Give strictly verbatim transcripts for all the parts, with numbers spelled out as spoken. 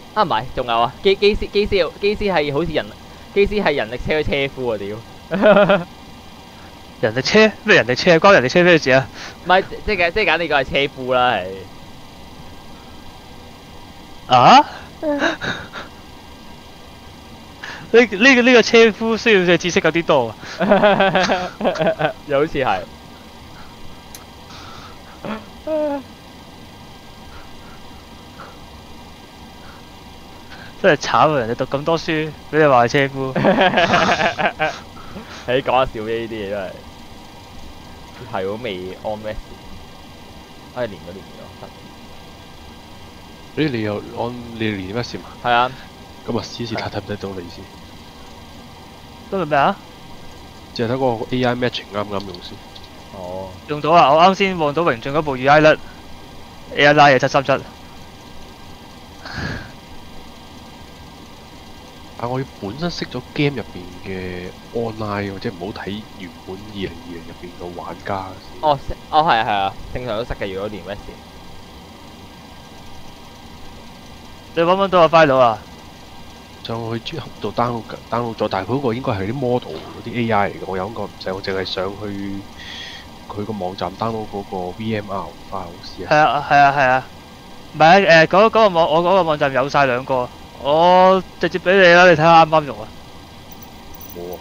啊唔係，仲有啊，機機師機師機師係好似人機師係人力車嘅車夫啊屌！ 人力車咩人力車？關人力車咩事啊？ 唔係即係即係簡你講係車夫啦係。 啊？呢呢個呢個車夫需要嘅知識有啲多啊！ 又好似係。 真係慘啊！人哋讀咁多書，俾你話係車夫。 你講下笑呢啲嘢真係。係喎未 on rest， 哎連咗連咗得。 誒你又按你連咩線啊？ 係啊。 咁啊試試睇睇唔睇到你先。 都係咩啊？ 淨係睇嗰個 A I matching 啱唔啱用先。 哦。 用到啊！我啱先望到榮俊嗰部 U I 甩 A I 拉嘢七三七。 但我要本身識咗 game 入邊嘅 online，或者唔好睇原本二零二零入邊嘅玩家先。 哦，識哦係啊係啊，正常都識嘅。如果連 rest， 你揾唔揾到個 file 啊？ 就去 GitHub 度 download download 咗，但係佢嗰個應該係啲 model 嗰啲 A I 嚟嘅，我有個唔使，我淨係上去佢個網站 download 嗰個 V M R file 試下。 係啊係啊係啊，唔係啊誒嗰嗰個網我嗰個網站有晒兩個，我直接俾你啦，你睇下啱唔啱用啊？ 冇啊！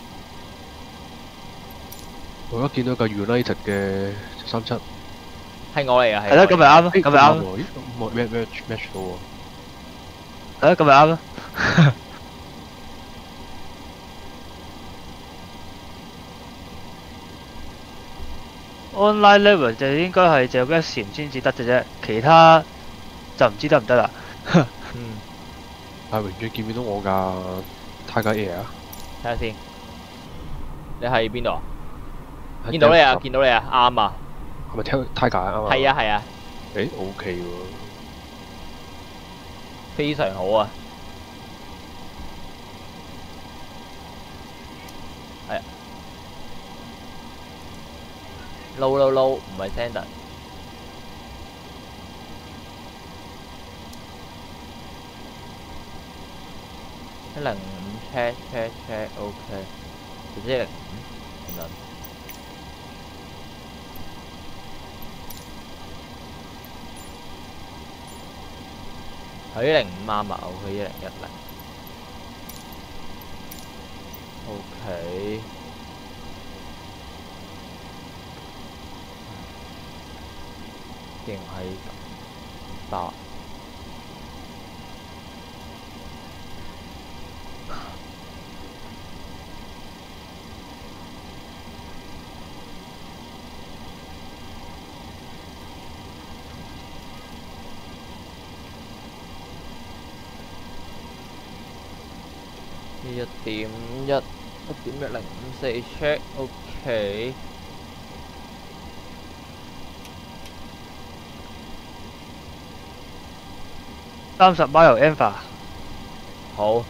我而家見到個 United 嘅三七。 係我嚟㗎。 係啦，咁咪啱咯，咁咪啱咯。 咦？冇 match match match 到喎。 係啦，咁咪啱咯。Online level 就應該係就 Webcam 先至得嘅啫，其他就唔知得唔得啦。 嗯。 阿榮俊見唔見到我架 Tiger Air 啊？ 睇下先。你喺邊度啊？見到你啊！見到你啊！啱啊！ 係咪 Tiger 啊？啱啊！ 係啊係啊。 誒 OK 喎。 非常好啊！係啊。low low low 唔係 standard。一零五 check check check OK。直接一零五點樣？係一零五啱啊 ，OK 一零一零。OK。定係八。一點一，一點一零五四 check OK。 三十 mile Alpha。 好。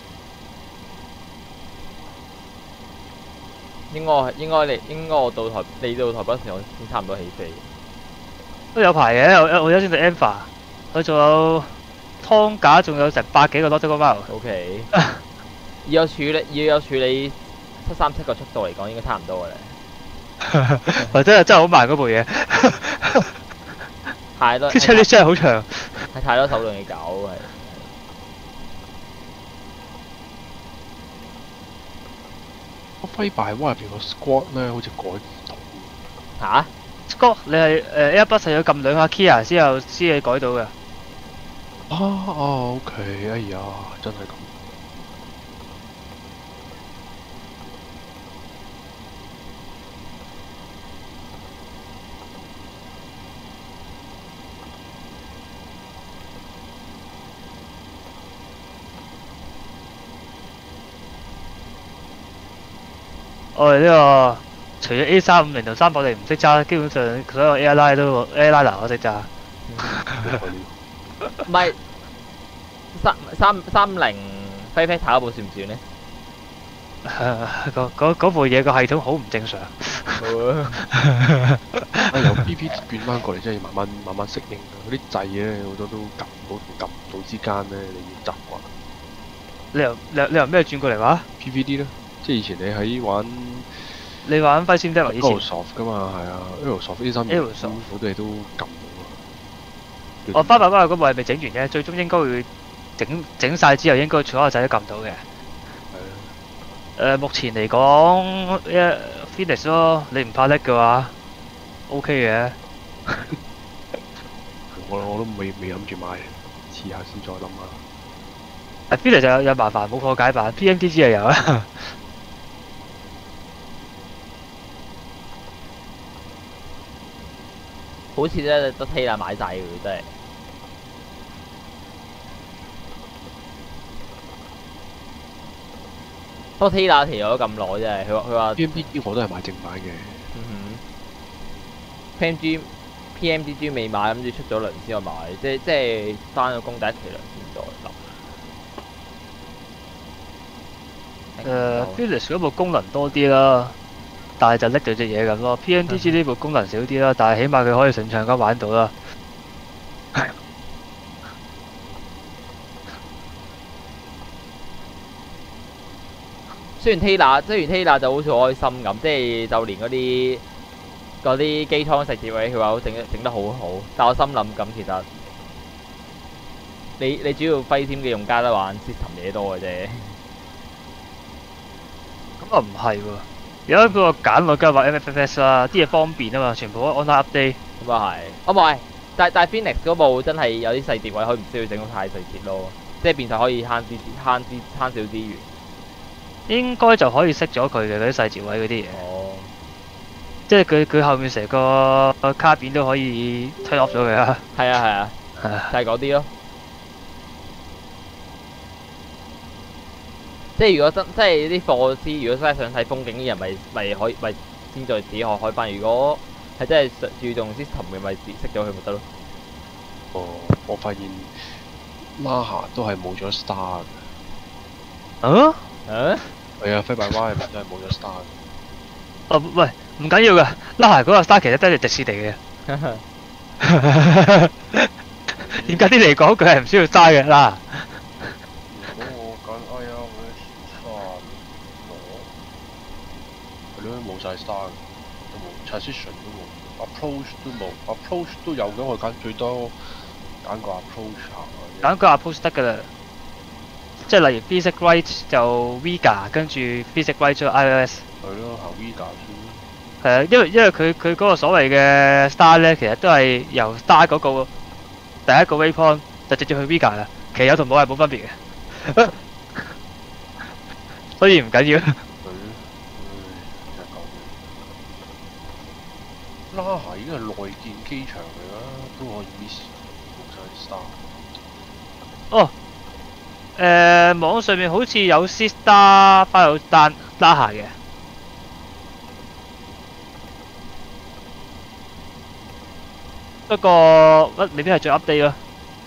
應該應該你應該我到台你到台北時我先差唔多起飛。 都有排嘅，我我而家先到 Alpha，佢仲有湯架，仲有成百幾個 nautical mile。 OK。要有處理要有處理七三七個速度嚟講，應該差唔多嘅咧。 喂，真係真係好慢嗰部嘢。 太多。 啲車 list 真係好長。 係太多手動嘢搞係。 個飛敗窩入邊個 squad 咧，好似改唔到。 嚇 ？Squad 你係誒 Airbus 係要撳兩下 key 先有先係改到嘅。 啊哦 OK， 哎呀，真係咁。 我哋呢個除咗 A 三五零同三百零唔識揸，基本上所有 airline 都 airliner 我識揸。 唔係三三三零飛飛塔嗰部算唔算咧？ 嗰嗰嗰部嘢個系統好唔正常。 啊由 P V D 變翻過嚟，真係慢慢慢慢適應㗎。嗰啲掣咧好多都撳唔到同撳唔到之間咧，你要習慣。 你由你由你由咩轉過嚟話？ P V D 咧，即係以前你喺玩你玩揮閃的以前 Aerosoft 噶嘛，係啊 ，Aerosoft 呢三 Aerosoft 好多嘢都撳到啊。 我翻版翻去嗰部係未整完嘅，最終應該會整整曬之後，應該所有掣都撳到嘅。 係啊， 誒、目前嚟講，誒 Phoenix 咯，你唔怕叻嘅話，OK 嘅。 我我都未未諗住買，遲下先再諗下。 誒 Phoenix 就有有麻煩冇破解版，P M D G 就有啦。 好似咧得 Taylor 買晒嘅真係。不過 Taylor 停咗咁耐真係，佢話佢話 P M D G 我都係買正版嘅。 嗯哼，P M G P M D G 未買，諗住出咗輪先去買，即係即係翻咗工第一期輪先再諗。 誒 Phoenix 嗰部功能多啲啦，但係就拎到隻嘢咁咯。P M D G 呢部功能少啲啦，但係起碼佢可以順暢咁玩到啦。 雖然 Taylor 雖然 Taylor 就好似好開心咁，即係就連嗰啲嗰啲機艙食碟位，佢話好整得整得好好，但我心諗咁其實你你主要揮閃嘅用家都玩 system 嘢多嘅啫。 咁啊唔係喎，而家嗰個揀我梗係話 M F F S 啦，啲嘢方便啊嘛，全部都 online update。 咁啊係，哦唔係，但但 Phoenix 嗰部真係有啲細碟位，佢唔需要整到太細碟咯，即係變相可以慳啲慳啲慳少資源。 應該就可以熄咗佢嘅嗰啲細節位嗰啲嘢， 哦， 即係佢佢後面成個卡片都可以推 off 咗佢啦。 係啊係啊， 係啊就係嗰啲咯。即係如果真即係啲貨師，如果真係想睇風景啲人，咪咪可以咪先再自己學開翻。如果係真係注重 system 嘅，咪熄咗佢咪得咯。 哦，我發現 Laha 都係冇咗 star 嘅。 啊？ 嗯？ 係啊，飛白蛙係咪真係冇咗 star 嘅？ 哦喂，唔緊要㗎，拉下嗰個 star 其實都係迪士尼嘅。點解啲嚟講佢係唔需要 star 嘅啦？ 如果我揀 I R 嗰啲 star 攞，係咯，冇晒 star 都冇 transition 都冇 approach 都冇 approach 都有嘅，我揀最多揀個 approach 啊。 揀個 approach 得㗎啦。即係例如 Physics Right 就 Vega， 跟住 Physics Right 咗 iOS。 係咯，行 Vega 先。 係啊，因為因為佢佢嗰個所謂嘅 Star 咧，其實都係由 Star 嗰個第一個 waypoint 就直接去 Vega 啦。其實有同冇係冇分別嘅，所以唔緊要。 係咯，唉，真係講嘅。Laha 已經係內建機場嚟啦，都可以冇晒 star。 哦。誒、呃、網上面好似有 Star 翻有單拉下嘅，不過乜未必係最 update 咯。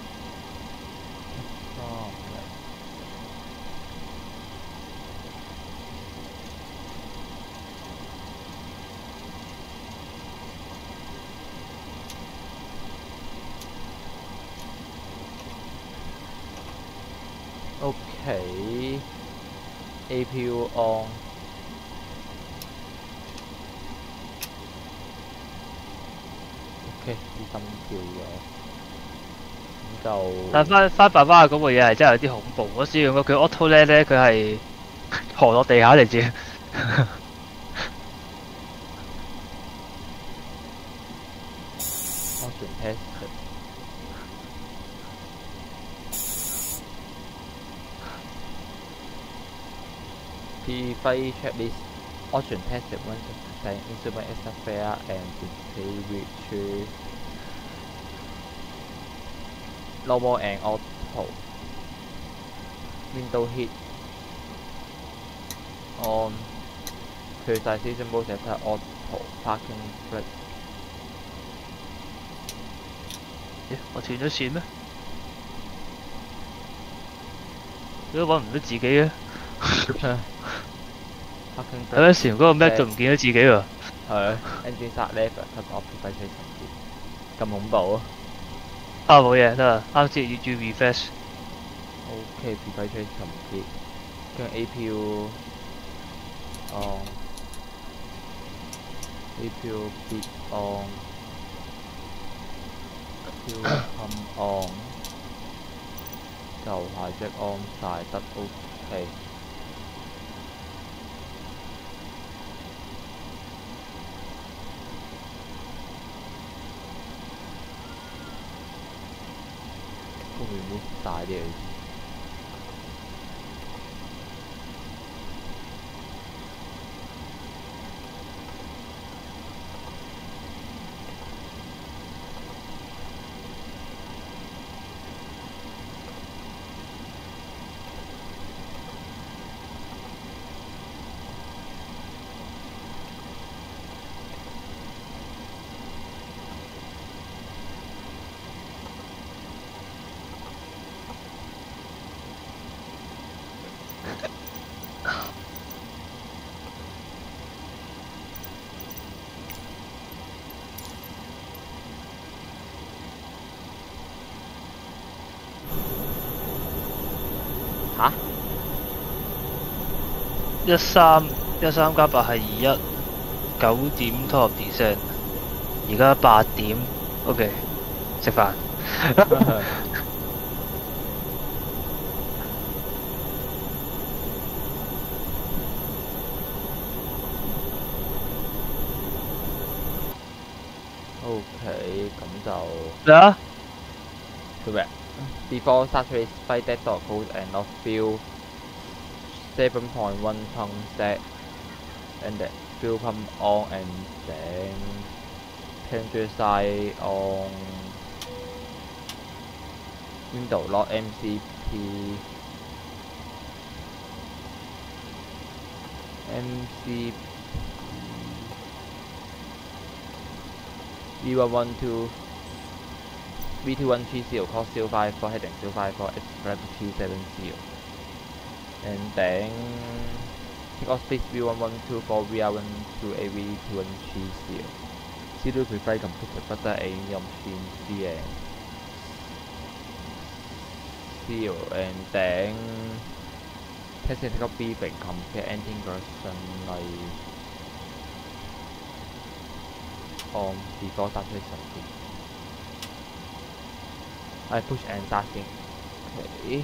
OK A P U on。OK 啲心跳咗，咁就但翻翻爸爸嗰部嘢係真係有啲恐怖。我試用過佢 auto 咧咧，佢係河落地下嚟住。 安全 test。P five checklist option tested once saying instrument is fair and display which normal and auto window hit on precision mode set auto parking brake。 咦，我斷咗線咩？點解揾唔到自己嘅？有陣時嗰個 map 就唔見咗自己喎。 係 engine start level cut off prefire trace 重疊，咁恐怖啊啊冇嘢得啦，啱先要要 refresh。 ！OK prefire trace 重疊，跟住 A P U on A P U bit on fuel pump on， 就下隻 on 晒得 OK。都 remove 晒啲嘢。嚇？ 一三一三加八係二一，九點 top percent， 而家八點 ，OK， 食飯。 OK，咁就咩啊？ 做咩 ？Before saturate by dead dog code and not fuel seven point one ton set and then fuel pump on and then passenger side on window lock M C P M C P V one one two V two one three zero cost zero five four heading zero five four express two seven zero and then take off space V one one two four V R one two A V two one three zero zero prefire computer butter A machine C and zero and then test and take off B and compare engine version like on before start something I push and start 先 OK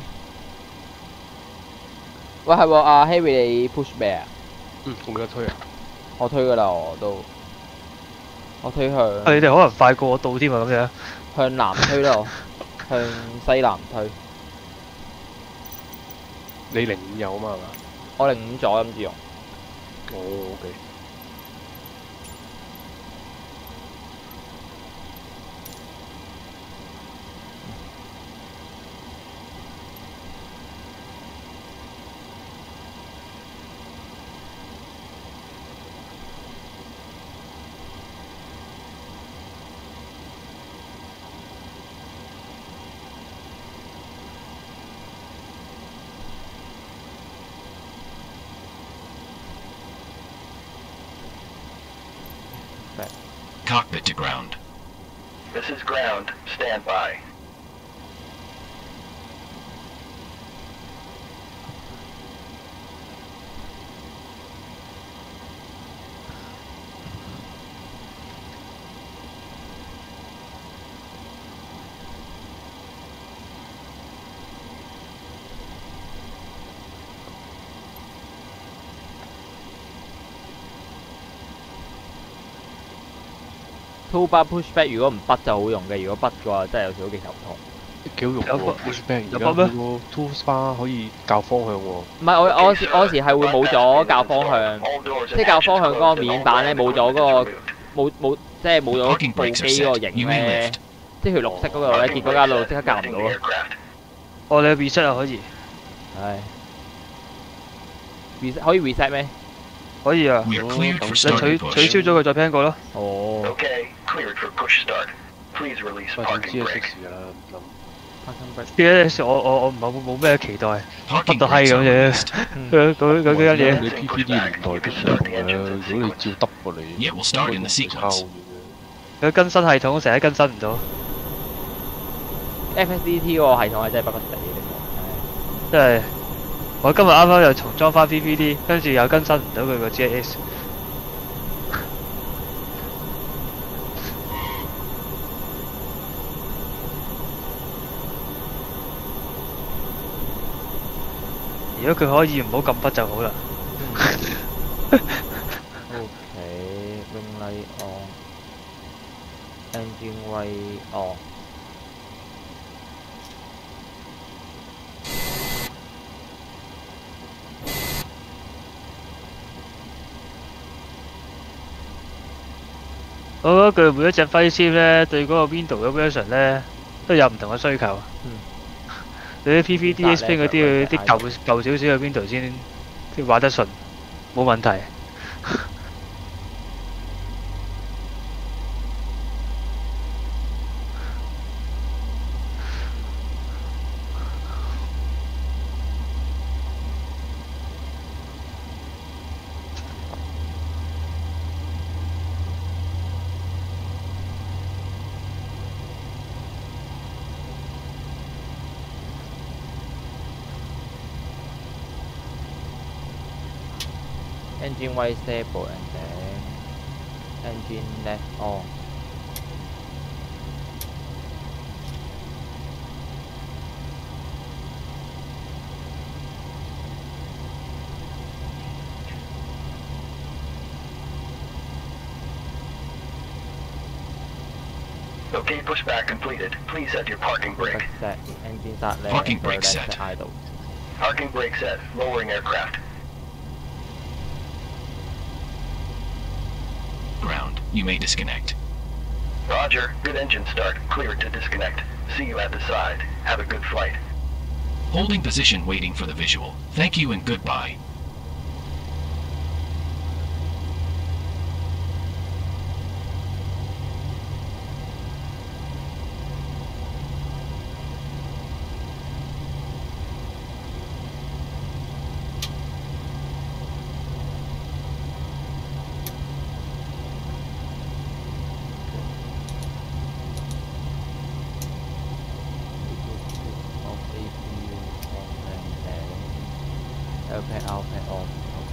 喂係喎阿 Harry 你 push 咩啊？ 嗯，我而家推啊。 我推㗎啦我都我推向你哋可能快過我到添啊咁樣。 向南推啦我向西南推你零五有啊嘛係嘛？ 我零五左諗住用哦，OK。 Cockpit to ground. This is ground. Stand by. two bar pushback 如果唔筆就好用嘅，如果筆嘅話真係有時都幾頭痛。 幾好用有喎筆 ，pushback 而家有筆咩佢個 two spa 可以校方向喎。 唔係我我有時我有時係會冇咗校方向，即係校方向嗰個面板咧冇咗嗰個冇冇即係冇咗 Parking 部 brakes are 機嗰個 set. 型 You may 咧 lift.， 即係佢綠色嗰度咧，結果架路即刻校唔到咯。 哦，你 reset 啊可以， 唉，reset 可以 reset 咩？ 可以啊。 We are cleared for 你 start 取 and 取消 push. 咗佢再 plan 過咯。 哦， Okay, cleared for push start. Please release 喂，點 parking 知啊，識 brake. 事㗎啦，唔諗。 Parking brake。 G S 我我我唔係冇冇咩期待，乜 Parking 到閪 brakes 咁 are 樣。 released. 佢佢佢幾樣嘢。 你 P P D 年代都上嘅，如果你照得過你， Yeah, we'll start in the 抄 sequence. 佢更新系統成日更新唔到， F S D T 個系統係真係不不地呢即係我今日啱啱又重裝翻 P P D， 跟住又更新唔到佢個 G S。如果佢可以唔好撳筆就好啦。 OK，wing light on，engine light on。 我覺得佢每一隻揮籤咧，對嗰個 Window 嘅 version 咧都有唔同嘅需求。 嗯。 對啲 P P D S P 嗰啲啲舊舊少少嘅 Window 先先玩得順，冇問題。 Engine light stable and then engine left on。 Okay, pushback completed. Please set your parking brake. set engine start left Parking and brake left set. idle。 Parking brake set. Lowering aircraft. Ground. You may disconnect. Roger. Good engine start. Cleared to disconnect. See you at the side. Have a good flight. Holding position waiting for the visual. Thank you and goodbye. L P L P on。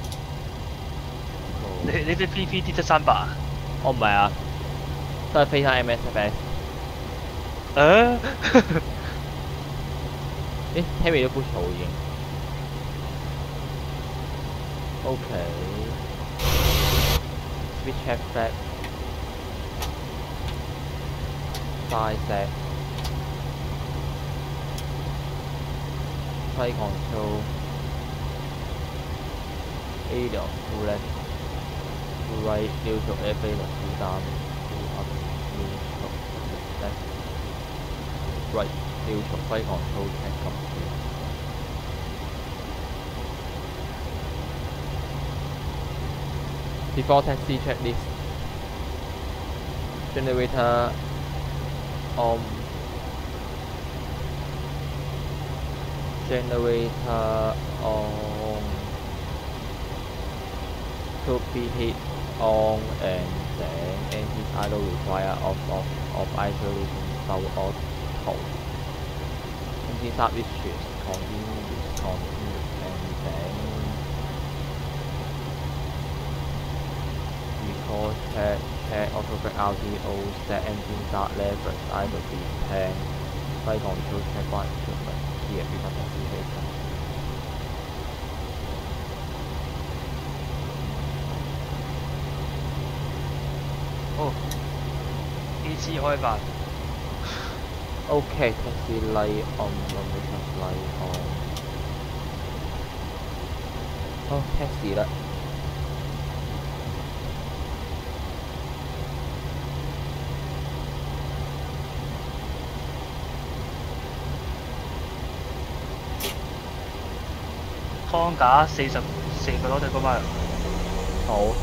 你你啲 P P D 得三百啊？ 我唔係啊，都係飛翻 M S F S。 誒， 咦 ，Terry 都 push 好已經。OK。Switch check flag。快石。Flight control。A 兩 full left。full right 要做 F A 六 full down full up 要做 left right 要做 flight control check complete。Before taxi checklist generator on generator on to be hit on and then engine idle require off off of isolation so auto engine start with shift continue with continue and then recall check check autobrake R T O set engine start level idle be ten flight control check one equipment here before taxi later。 哦 ，A C 開飯。 OK， taxi light on nomination light on。好 taxi 啦。 框架四十四個攞對嗰班人。 好。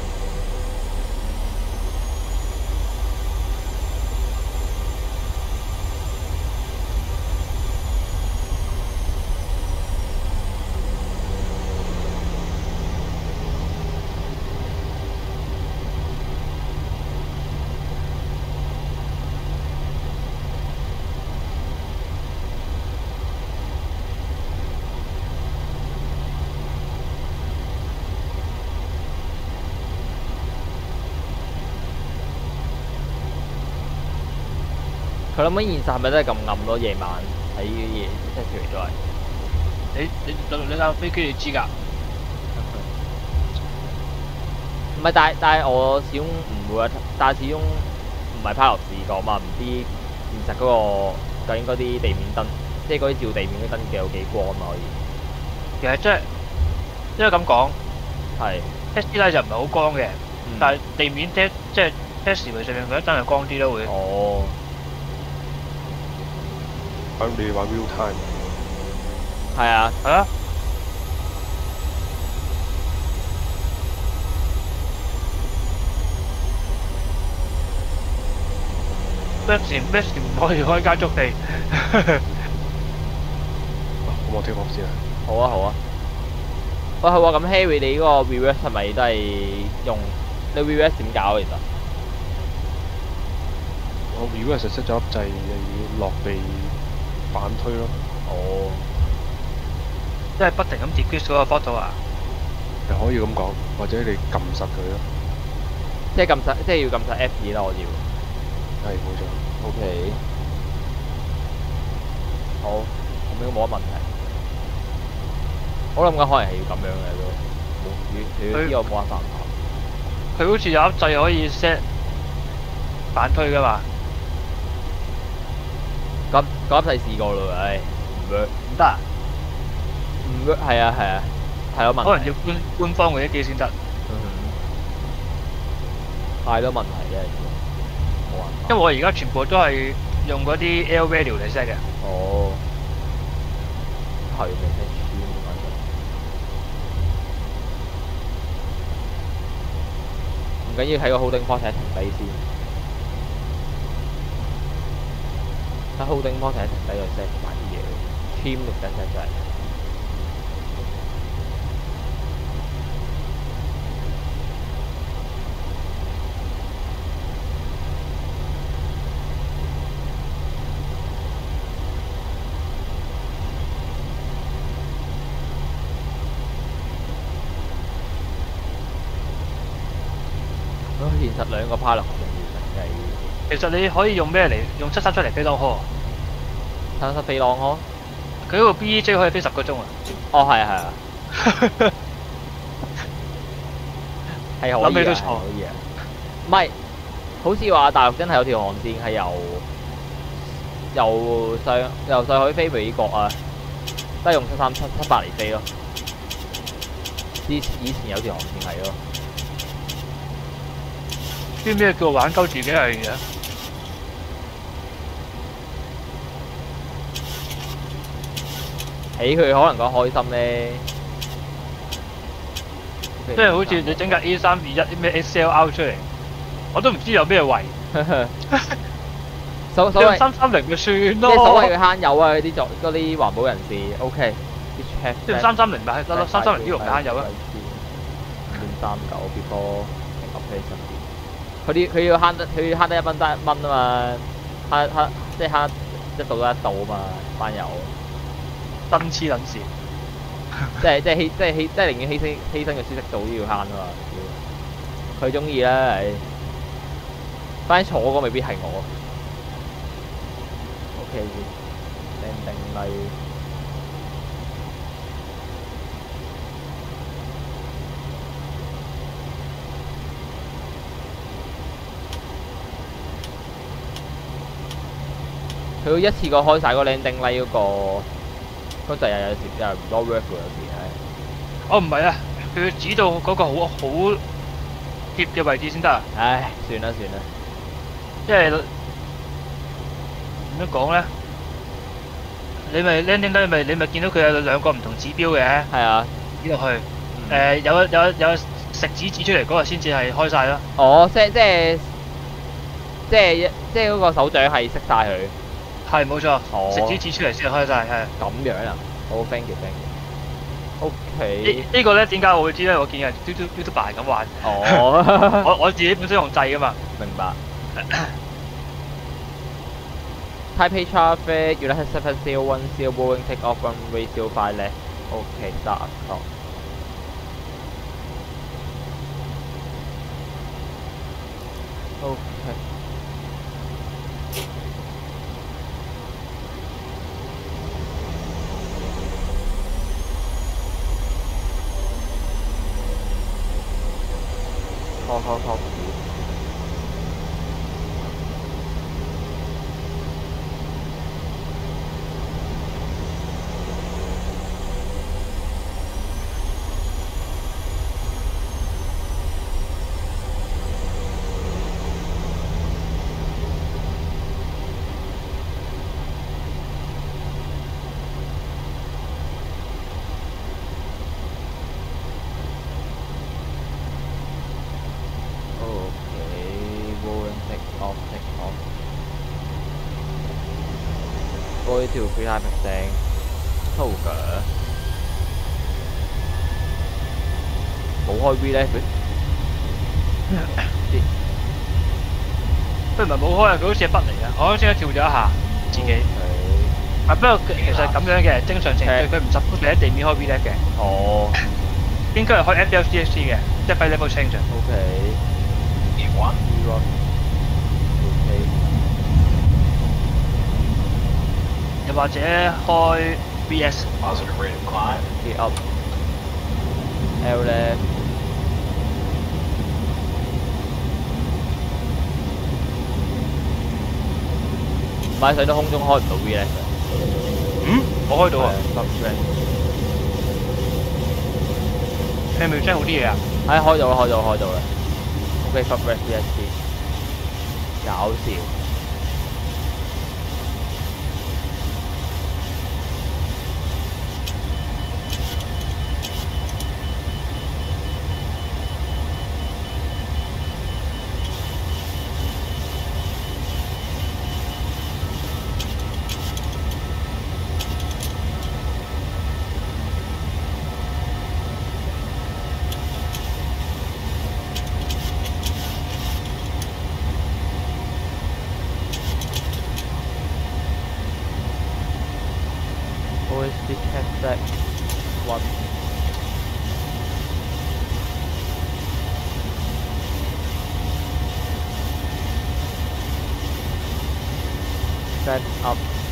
佢諗緊現實係咪真係咁暗咯？夜晚喺夜 taxi 都係。 你你你你架飛機你知㗎？ 唔係，但係但係我始終唔會啊，但係始終唔係 pilot 試過嘛，唔知現實嗰、個究竟嗰啲地面燈，即係嗰啲照地面嗰啲燈嘅有幾光啊可以。 其實即係因為咁講係， ，taxi 咧就唔係好光嘅， 嗯但係地面 taxi 即係 taxi 上面佢一燈係光啲咯會。 哦， 咁你玩 real time， 係啊， 係啊。咩時咩時唔可以開加速地？ 咁我聽講先啊。 好啊好啊。喂係喎，咁 Harry 你嗰個 reverse 係咪都係用你 reverse 點搞啊其實？ 我如果係實識咗粒掣，又要落地反推咯。 哦， 即係不停咁 decrease 嗰個 photo 啊！ 你可以咁講，或者你撳實佢咯。 即係撳實，即係要撳實 F 二啦，我要。 係冇錯。 O K。好，咁應該冇乜問題。我諗緊可能係要咁樣嘅都，冇如如知我冇辦法。 佢好似有粒掣可以 set 反推噶嘛？ 咁嗰粒掣試過咯，唉，唔 work， 唔得啊！ 唔 work，係啊係啊，太多問題。 可能要官官方嗰啲機先得。 嗯，太多問題嘅，冇辦法。 因為我而家全部都係用嗰啲 L value 嚟 set 嘅。 哦，係未聽穿反正。唔緊要，睇個 holding port 停低先。睇 holding port 停低就 set 埋啲嘢，trim 六隻 set 真係。現實兩個 pilot 好重要嘅。 其實你可以用咩嚟？用七三七嚟飛 long haul。 三七飛浪呵。 佢嗰個 B E J 可以飛十個鐘啊！ 哦，係啊係啊。係可以諗起都錯啊，係可以啊。唔係，好似話大陸真係有條航線係由由上由上海飛美國啊，都係用七三七七八嚟飛咯。以以前有條航線係咯。 啲咩叫玩鳩自己係嘅？ 起佢可能講開心咧， 即係好似你整架 A 三二一啲咩 S L R 出嚟，我都唔知有咩為。 所所謂三三零就算咯。 即係所謂嘅慳油啊，嗰啲作嗰啲環保人士 ，OK。 即係三三零咪係得咯，三三零呢度咪慳油啊。 五三九 before operation。佢啲佢要慳得佢要慳得一蚊得一蚊啊嘛，慳慳即係慳一度得一度啊嘛，班油。 真黐撚線。 即係即係犧即係犧即係寧願犧牲犧牲個舒適度都要慳啊嘛，佢中意啦，唉。反正坐嗰個未必係我。OK，定定例。佢一次過開晒個 landing light 嗰個，嗰陣又有時又唔多 work 喎，有時唉。 哦，唔係啊，佢要指到嗰個好好貼嘅位置先得啊。 唉，算啦算啦。 即係點樣講咧？你咪 landing light 咪你咪見到佢有兩個唔同指標嘅。 係啊。 指落去，誒有有有食指指出嚟嗰個先至係開晒咯。 哦，即即係即係即係嗰個手掌係熄晒佢。 係冇錯， 哦食指指出嚟先開晒，係。 咁樣啊？好 thank you thank you。O K。 呢呢個咧點解我會知咧？我見人 YouTube YouTuber 咁玩。 哦。 我我自己本身用掣噶嘛。 明白。Taipei traffic United seven zero one zero Boeing take off runway zero five left. OK, start clock. OK。 call cockpit.過呢條 free high 平頂 Toga 冇開 V 咧佢佢唔係冇開啊，佢好似係筆嚟嘅，我啱先跳咗一下自己。啊，不過其實咁樣嘅正常程序，佢唔十分俾喺地面開 V 咧嘅。 哦， 應該係開 F D L C X C 嘅，即係 Flight Level Change。 O K。E one。E one。O K。 又或者開 V S。 Positive rate of climb. Get up。L left。買上到空中開唔到 V 咧。 嗯，我開到啊。你係咪要將好啲嘢啊？ 唉，開到啦，開到啦，開到啦。OK， fuck rest V S T。搞笑。O S D check one. Set up.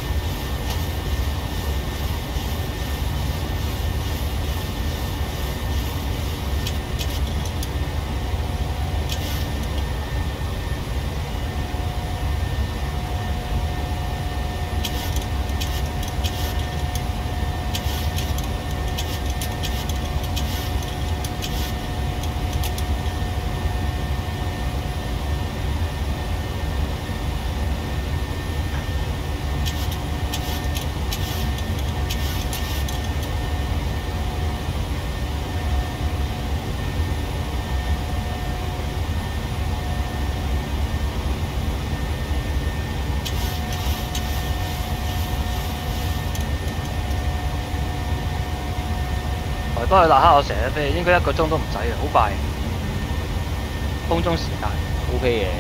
不過那刻我成日飛，應該一個鐘都唔使嘅，好快。空中時間 O K 嘅。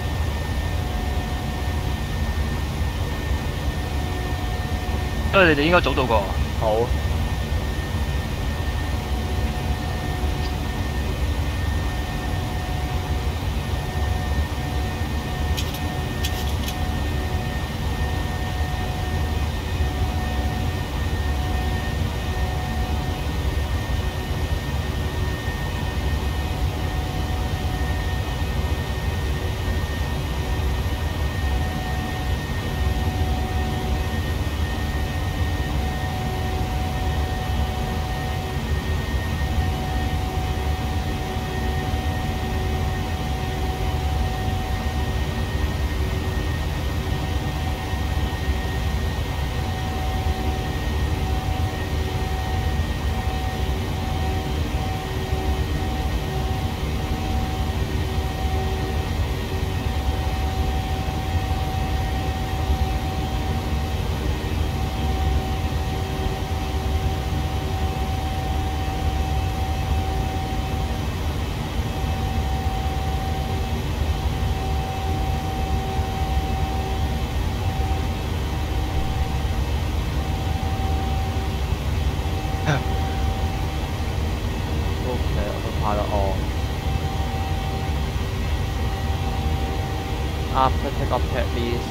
因為你哋應該早到過。 好。After takeoff checklist,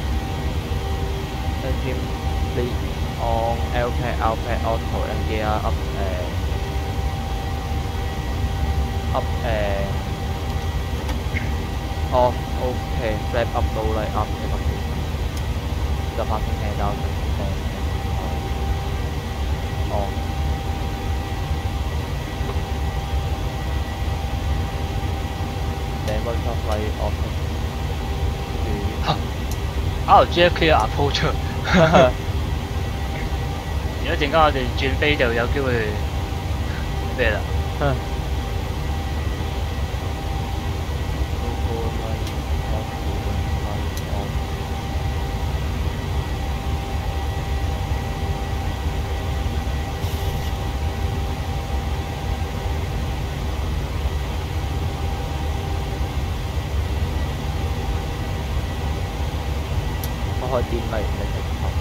engine bleed on L P A C, L P A C auto and gear up and up and Off, okay. Wrap up low light up take the passing hand out and on. Then one shot light off R G F clear approach。如果陣間我哋轉飛就有機會咩啦？ 開電咪唔係直頭，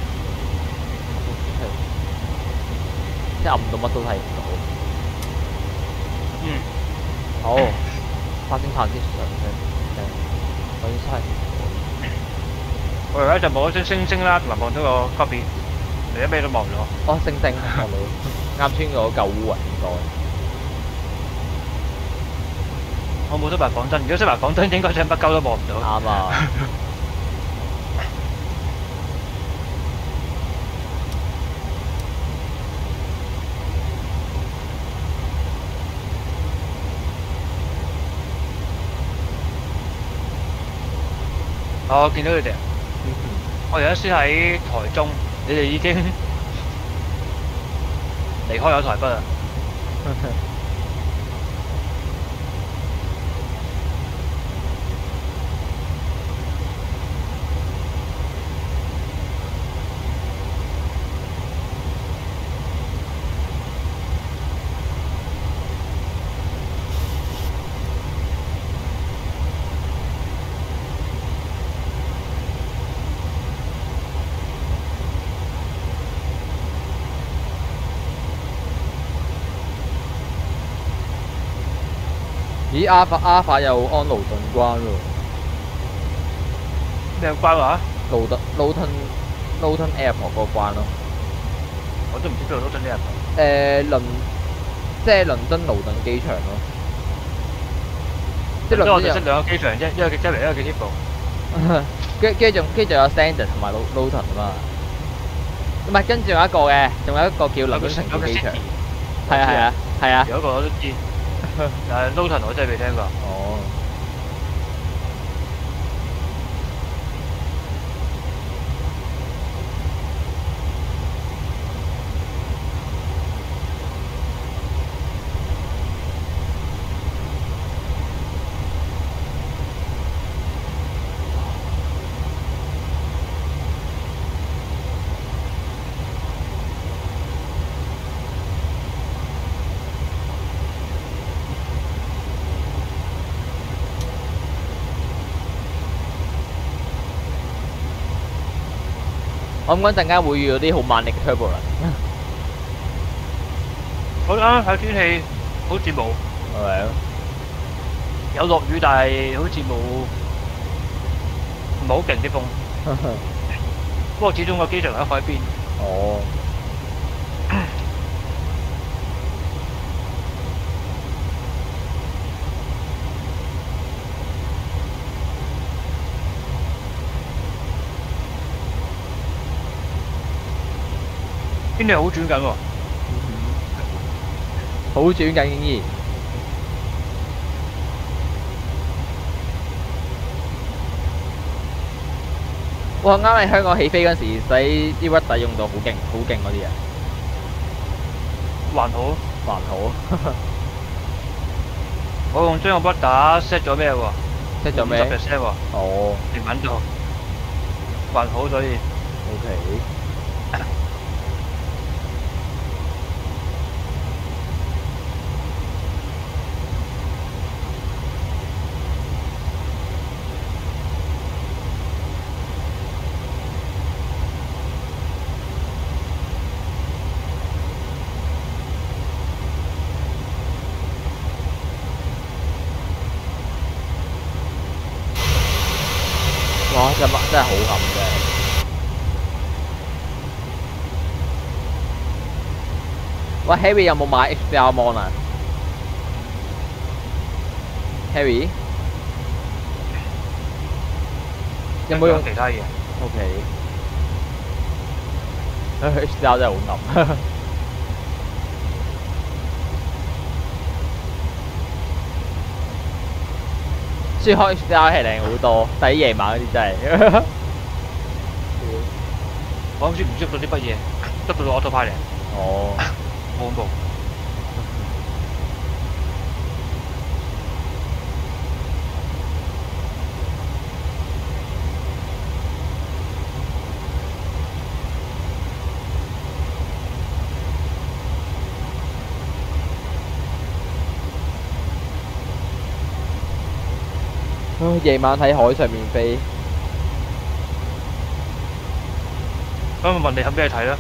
即係暗到乜都睇唔到。 嗯。 好，發星彈啲上嘅，我已經猜唔到。 我而家就冇咗張星星啦，同埋望到個 copy，你一咩都望唔到。 哦，星星望到，啱穿咗舊烏雲應該。 我冇識埋仿真，如果識埋仿真，應該張北鳩都望唔到。 啱啊！ 我見到你哋，我而家先喺台中，你哋已經離開咗台北啦。 咦 ，Alpha Alpha 有安勞頓關喎。 咩關話？ 勞頓勞頓勞頓 Airport 嗰個關咯。 我都唔知邊度勞頓 Airport。 誒倫即係倫敦勞頓機場咯。即係倫敦我哋識兩個機場啫，一個周圍一個叫 Heathrow。 跟跟住仲跟住仲有 Standard 同埋 Luton 啊嘛。唔係，跟住仲有一個嘅，仲有一個叫倫敦城市機場。係啊係啊係啊。 有一個我都知。但係 Luton 我真係未聽過。 哦。我諗嗰陣間會遇到啲好猛力嘅 turbulence。 好啦，睇天氣好似冇， 係咪啊？ 有落雨，但係好似冇唔係好勁啲風。不過始終個機場喺海邊。 哦。 天氣好轉緊喎， 好轉緊竟然。哇！啱喺香港起飛嗰陣時，使啲屈底用到好勁、好勁嗰啲啊。 還好， 還好。 我用將個屈打 set 咗咩喎 ？set 咗咩？ 五十 percent 喎。 哦。 平穩度，還好所以。 O K。哇！隻麥真係好暗嘅。喂 ，Harry 有冇買 H D R mon 啊 ？Harry？ 有冇用其他嘢？ ？O K，H D R 真係好暗。雖然開 H D R 係靚好多，但係夜晚嗰啲真係。 我諗住唔知到啲乜嘢，得到個 autopilot， 哦， 好恐怖。 夜晚喺海上面飛， 咁我問你肯俾你睇啦。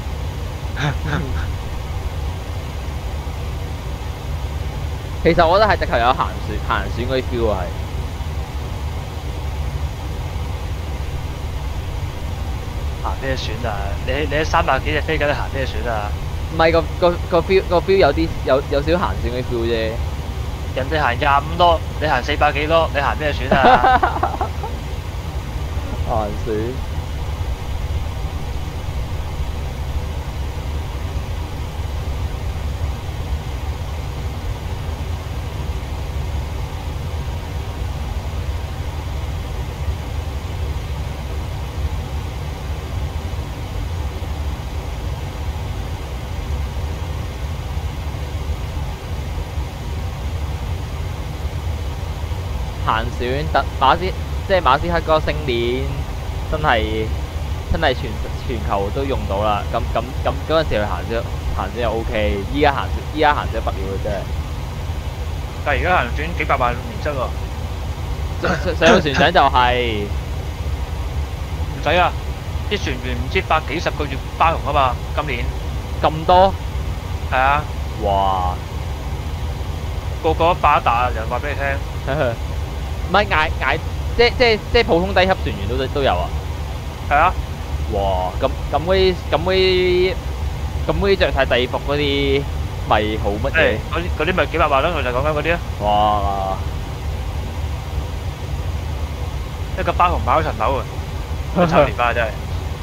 其實我覺得係直頭有行船行船嗰啲 feel 啊，係。 行咩船啊？你你喺三百幾隻飛緊，你行咩船啊？ 唔係個個個 feel 個 feel 有啲有有少少行船嗰啲 feel 啫。 人哋行廿五咯，你行四百幾咯，你行咩船啊？ 行船。行船特馬斯即係馬斯克嗰個星鏈，真係真係全全球都用到啦。咁咁咁嗰陣時去行咗行咗又 O K， 依家行依家行咗不了嘅真係。 但係而家行船幾百萬年薪喎。 上上個船長就係唔使啊，啲船員唔知百幾十個月花紅啊嘛，今年咁多， 係啊， 哇！ 個個一打一打，人話俾你聽。 唔係嗌嗌，即即即普通低級船員都都有啊！ 係啊， 哇！咁咁嗰啲咁嗰啲咁嗰啲着晒制服嗰啲，咪好乜誒嘢？ 嗰啲嗰啲咪幾百萬咯，我就講緊嗰啲啊， 哇！ 一個花紅買咗層樓啊，炒年花真係。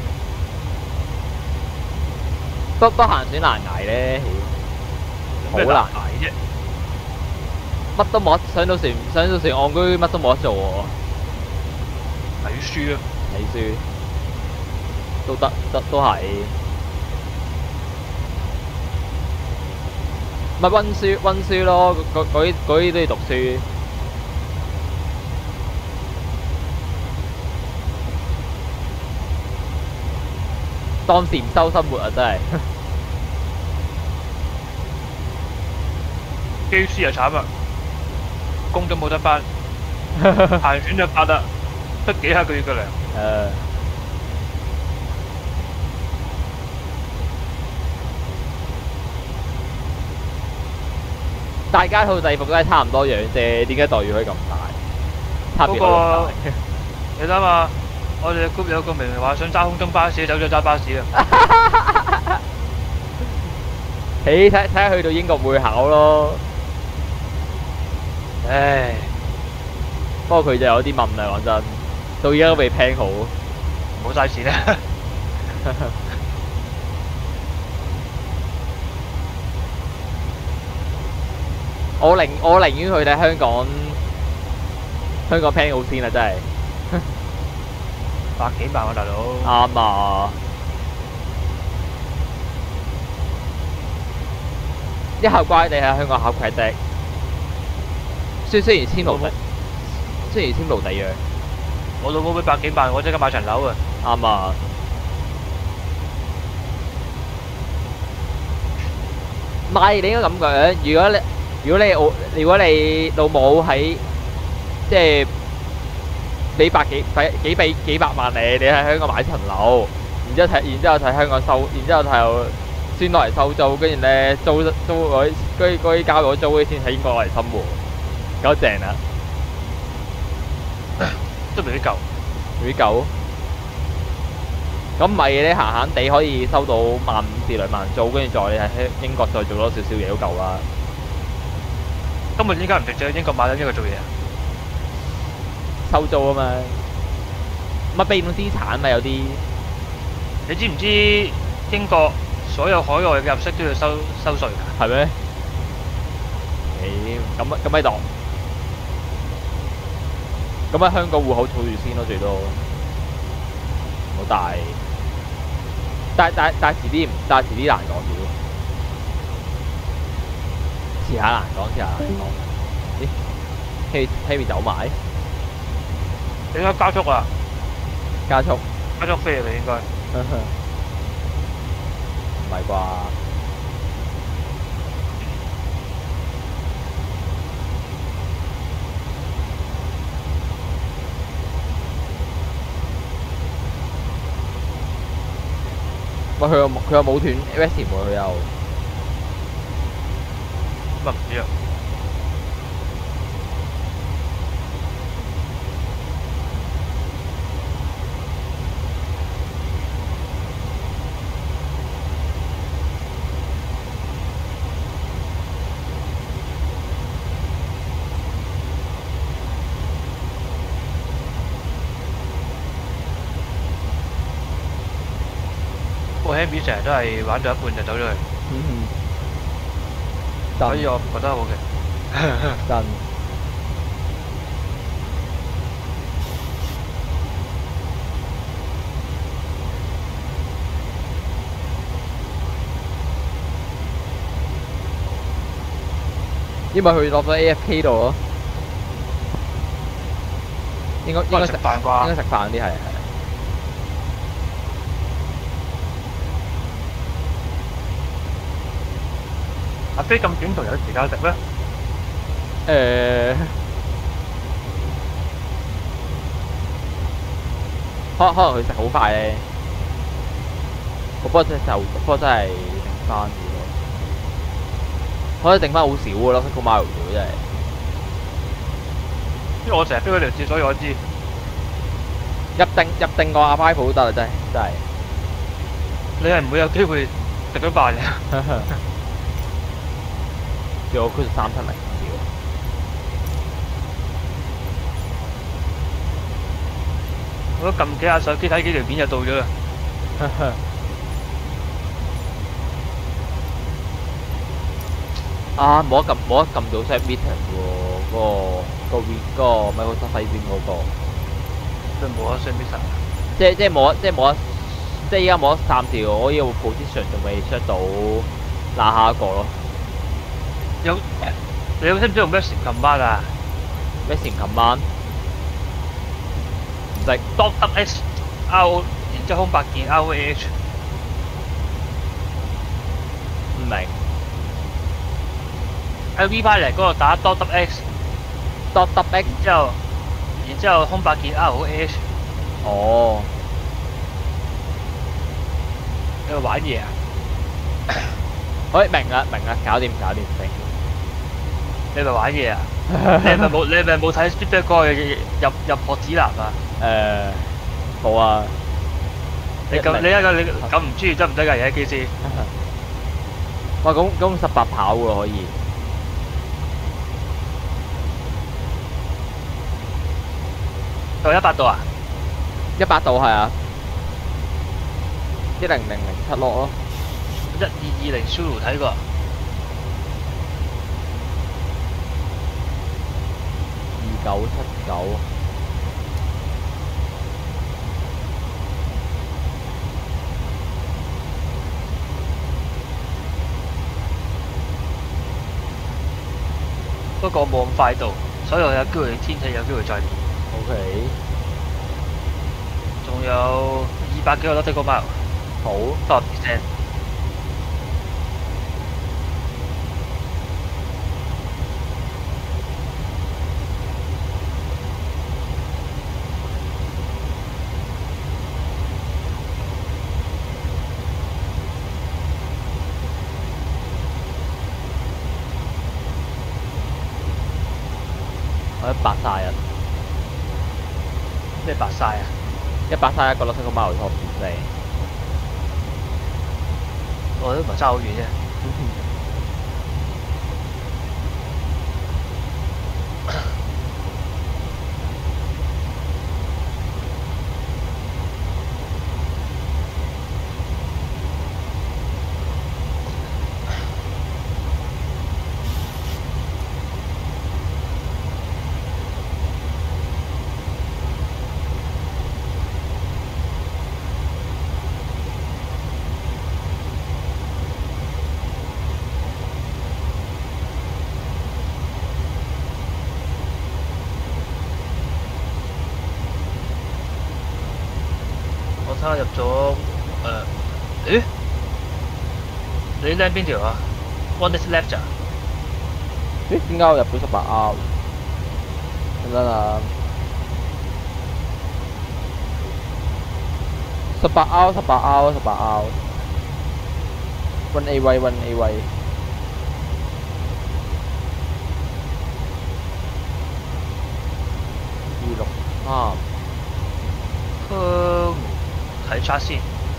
不不行船難捱咧，好咩難， 捱啫？ 乜都冇得上到船上到船戇居，乜都冇得做喎。 睇書啊， 睇書都得得都係，咪温書温書咯，嗰嗰嗰啲嗰啲都要讀書。當禪修生活啊，真係。 機師又慘啊，工都冇得返，行船就發啦，得幾下個月嘅糧。 誒，大家套制服都係差唔多樣啫，點解待遇可以咁大？差別可以咁大？ 你諗下，我哋 group 有個明明話想揸空中巴士，走咗揸巴士啊！ 誒，睇睇下去到英國會考咯。 唉， 不過佢就有啲問啦，講真，到而家都未 plan 好。 冇嘥錢啦。 我寧我寧願佢哋香港香港 plan 好先啦，真係。 百幾萬喎，大佬。 啱啊！一校乖地喺香港考 credit，雖雖然簽奴隸，雖然簽奴隸約， 我老母俾百幾萬，我即刻買層樓啊！ 啱啊！唔係你應該咁講，如果你如果你我如果你老母喺即係俾百幾俾幾俾幾百萬你，你喺香港買層樓，然之後睇然之後睇香港收，然之後睇先落嚟收租，跟住咧租租嗰啲嗰啲嗰啲交咗租嗰啲先喺英國落嚟生活，夠正啊！ 都未必夠。 會夠？咁咪你閒閒地可以收到萬五至兩萬租，跟住再你喺英國再做多少少嘢都夠啦。 根本依家唔直接喺英國買緊英國做嘢啊！ 收租啊嘛， 乜秘魯資產咪有啲你知唔知英國所有海外嘅入息都要收收稅㗎？ 係咩？誒咁咁喺度，咁喺香港戶口儲住先咯，最多好大。但但但遲啲唔，但遲啲難講啲，遲下難講，遲下難講。咦 ？Harry Harry 走埋， 你應該加速啊！ 加速， 加速飛啊！你應該。 唔係啩？喂，佢又佢又冇斷 West 喎，佢又乜唔知啊？個 Henry 成日都係玩到一半就走咗去， 嗯所以我唔覺得好嘅。 真。因為佢落咗 A F K 度咯，應該應該食飯啩？ 應該食飯啲係係。 阿飛咁短途有時間食咩？ 誒，可可能佢食好快咧，不過真係就不過真係剩翻幾多，可以剩翻好少嘅咯，個 mile 條真係。 因為我成日飛嗰條線，所以我知。 入定入定個阿 Five 都得啦，真係真係。 你係唔會有機會食到飯嘅。 叫我 cruise 三七零屌， 我都撳幾下手機睇幾條片就到咗啦。 啊冇得撳冇得撳到 set meter 喎，嗰個個 v 嗰個 Microsoft 西邊嗰個， 都冇得 set meter。 即係即係冇得即係冇得，即係依家冇得暫時我依個 position 仲未 set 到嗱下一個咯。 有你有識唔識用 Machine Command 啊 Machine Command 唔識 ？Dot X R O， 然之後空白鍵 R O A H。 唔明。 喺 V Pilot 嗰度打 Dot X dot X 然之後然之後空白鍵 R O A H。 哦， 你喺度玩嘢啊？ 可以明啦明啦，搞掂搞掂明。 你係咪玩嘢啊？你係咪冇你係咪冇睇 Speedback 嗰個入入學指南啊？ 誒冇啊。 你咁你一個你咁唔專業得唔得㗎？而家機師？ 哇咁咁十八跑喎可以。 有一百度啊？ 一百度係啊。一零零零七落咯。 一二二零 Sulu 睇過。 二九七九。 不過冇咁快到，所以我有機會天氣有機會再練。 O K。 仲有二百幾個 nautical mile。 好。 多 percent。 我一百晒啊！ 咩白晒啊？ 一百晒一個 nautical mile 錯唔死。 我都唔係差好遠啫。 我睇下入咗誒，咦？你 land 邊條啊 ？One is left 咋？ 咦？點解我入到十八 R？等等啊！十八 R， 十八 R， 十八 R。One A 位，One A 位。二六三。 佢睇 chart 先。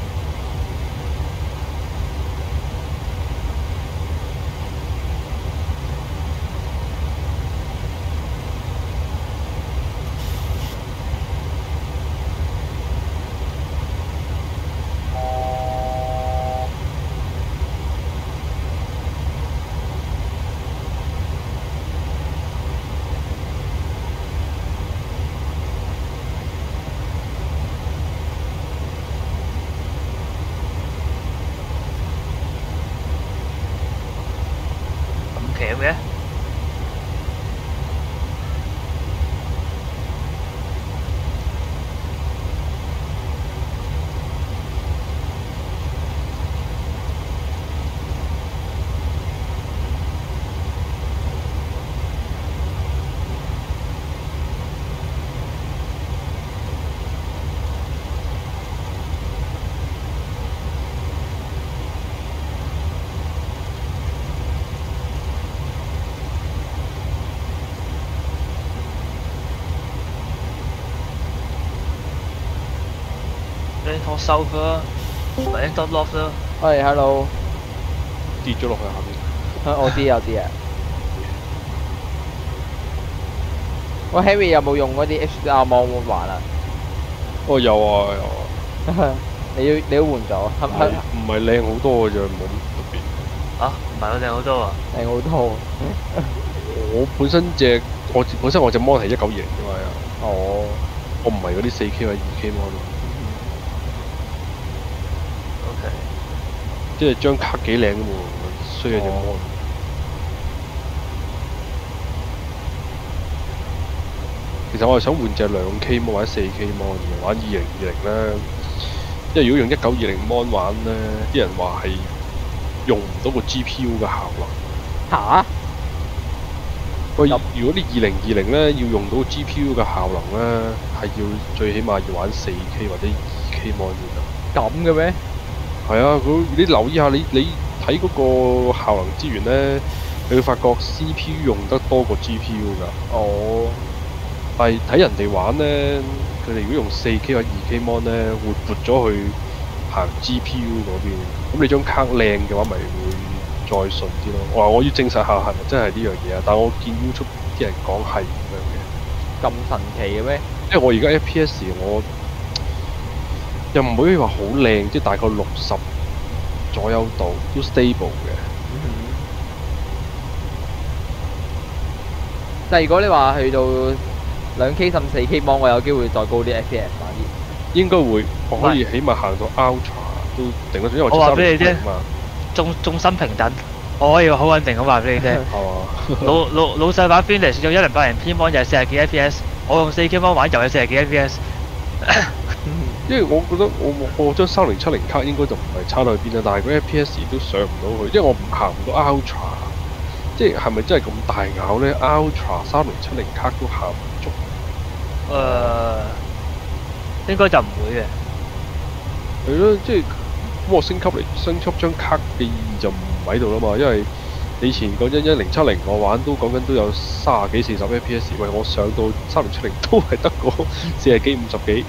鉗嘅。Rainfall South 啦，唔係 End Loft 啦。 喂 ，hello。 跌咗落去下邊。 啊，我知有啲啊。喂 ，Harry 有冇用嗰啲 H D R Mon 玩啊？ 哦，有啊有啊。 你要你要換咗，係咪？ 唔係靚好多嘅啫，冇乜特別。 啊，唔係我靚好多啊！ 靚好多。 我本身隻我本身我隻 mon 係一九二零啫嘛。 哦。 我唔係嗰啲四 K 或者二 K mon。 OK。 即係張卡幾靚嘅喎，衰咗隻 mon。其實我係想換隻兩 K mon 或者四 K mon 嘅，玩二零二零咧。因為如果用一九二零 mon 玩咧，啲人話係用唔到個 G P U 嘅效能。 嚇？ 喂，如果你二零二零咧要用到 G P U 嘅效能咧，係要最起碼要玩四 K 或者二 K mon 先得。 咁嘅咩？係啊，佢你留意下你你睇嗰個效能資源咧，你會發覺 C P U 用得多過 G P U 㗎。 哦。 但係睇人哋玩咧，佢哋如果用四 K 或者二 K mon 咧，會撥咗去行 G P U 嗰邊。咁你張卡靚嘅話，咪會再順啲咯。我話我要證實下係咪真係呢樣嘢啊！但係我見 YouTube 啲人講係咁樣嘅。 咁神奇嘅咩？ 因為我而家 F P S 我又唔可以話好靚，即係大概六十左右度都 stable 嘅。 嗯、但係如果你話去到兩 K 甚至四 K mon，我有機會再高啲 F P S 反而。 應該會，我可以起碼行到 Ultra 都頂得住，因為我話俾你聽， 嘛。 眾眾生平等，我可以好穩定咁話俾你聽。老老老細玩 Finish 用一零八零 P mon 又係四十幾 F P S， 我用四 K mon 玩又係四十幾 F P S。 因為我覺得我我張三零七零卡應該就唔係差到去邊啦，但係嗰 F P S 都上唔到去，因為我唔行唔到 Ultra， 即係係咪真係咁大咬咧 ？Ultra 三零七零卡都行唔足。 誒、呃，應該就唔會嘅。 係咯，即係咁我升級嚟升級張卡嘅意義就唔喺度啦嘛，因為以前講真一零七零我玩都講緊都有三十幾四十 F P S， 喂我上到三零七零都係得個四十幾五十幾。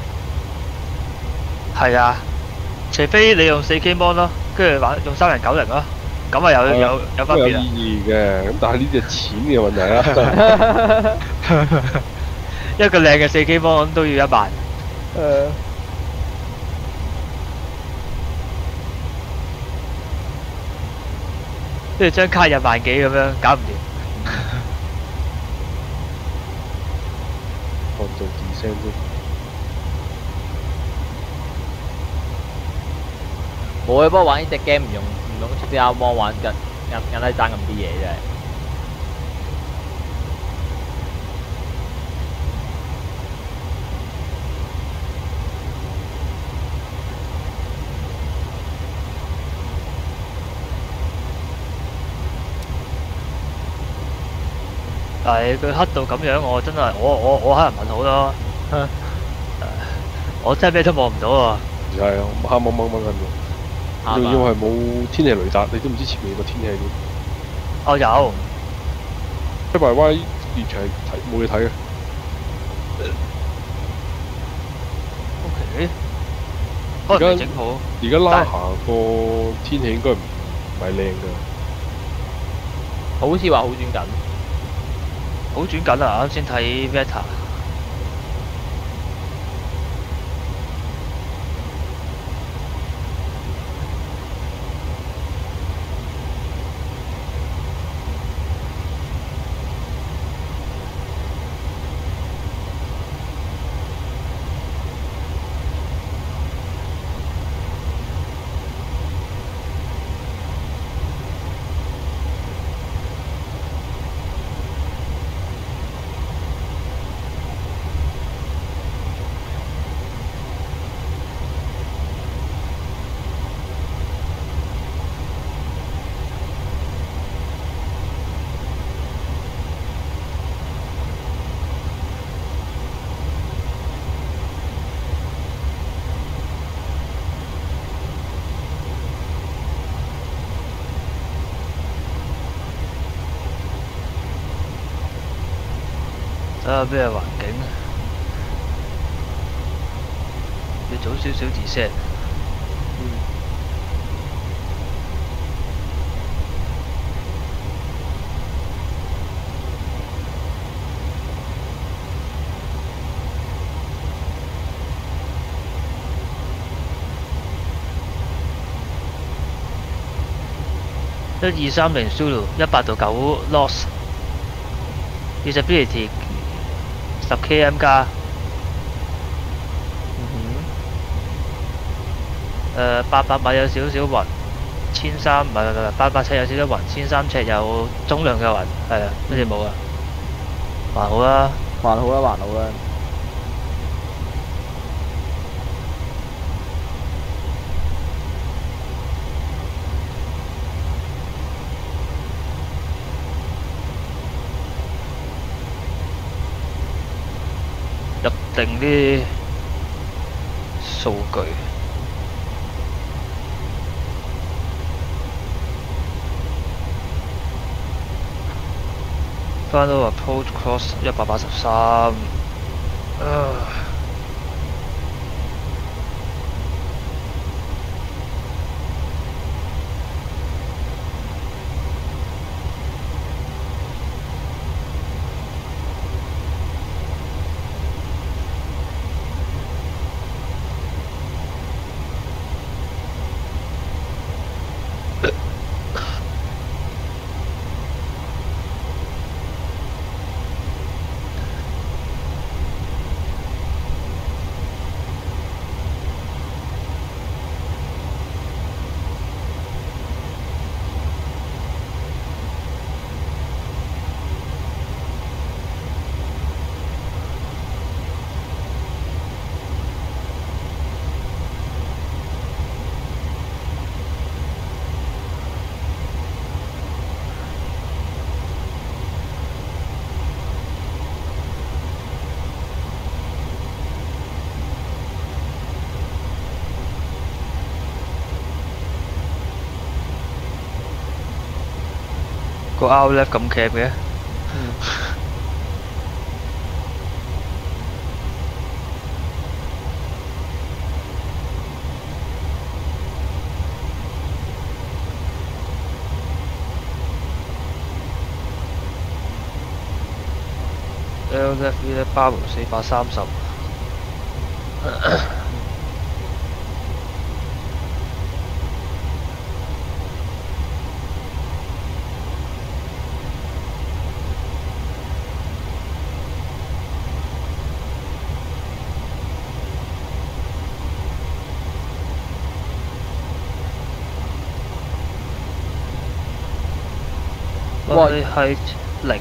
係啊，除非你用四 K mon 咯，跟住玩用三零九零咯，咁啊有有有有分別有意義嘅，咁但係呢隻錢嘅問題啦。 一個靚嘅四 K mon 都要一萬。 誒。 跟住張卡入萬幾咁樣，搞唔掂。 我做自聲啫。 冇啊，不過玩呢隻 game 唔用唔用 H D R mon 玩緊，硬硬係爭咁啲嘢真係。 但係佢黑到咁樣，我真係我我我黑人問號咯。我真係咩都望唔到啊！ 係啊，黑掹掹掹緊喎，仲要係冇天氣雷達，你都唔知前面個天氣點。 哦有。 一埋 Y 完全係睇冇嘢睇嘅。 O K。可能未整好。 而家拉下個天氣應該唔唔係靚㗎。 好似話好轉緊。 好轉緊啊！啱先睇 Veta。睇下咩環境，要早少少 reset。 嗯。 一二三零 Zulu 一百到九 loss usability 十 km 加。 嗯哼。誒八百米有少少雲，千三唔係唔係八百尺有少少雲，千三尺有中量嘅雲，係啊，好似冇啊，還好啦， 還好啦，還好啦。 入定啲數據。Final approach cross 一百八十三。啊！個 out left 咁夾嘅。 嗯。 L left V left 八四百三十。 哇！ 係零。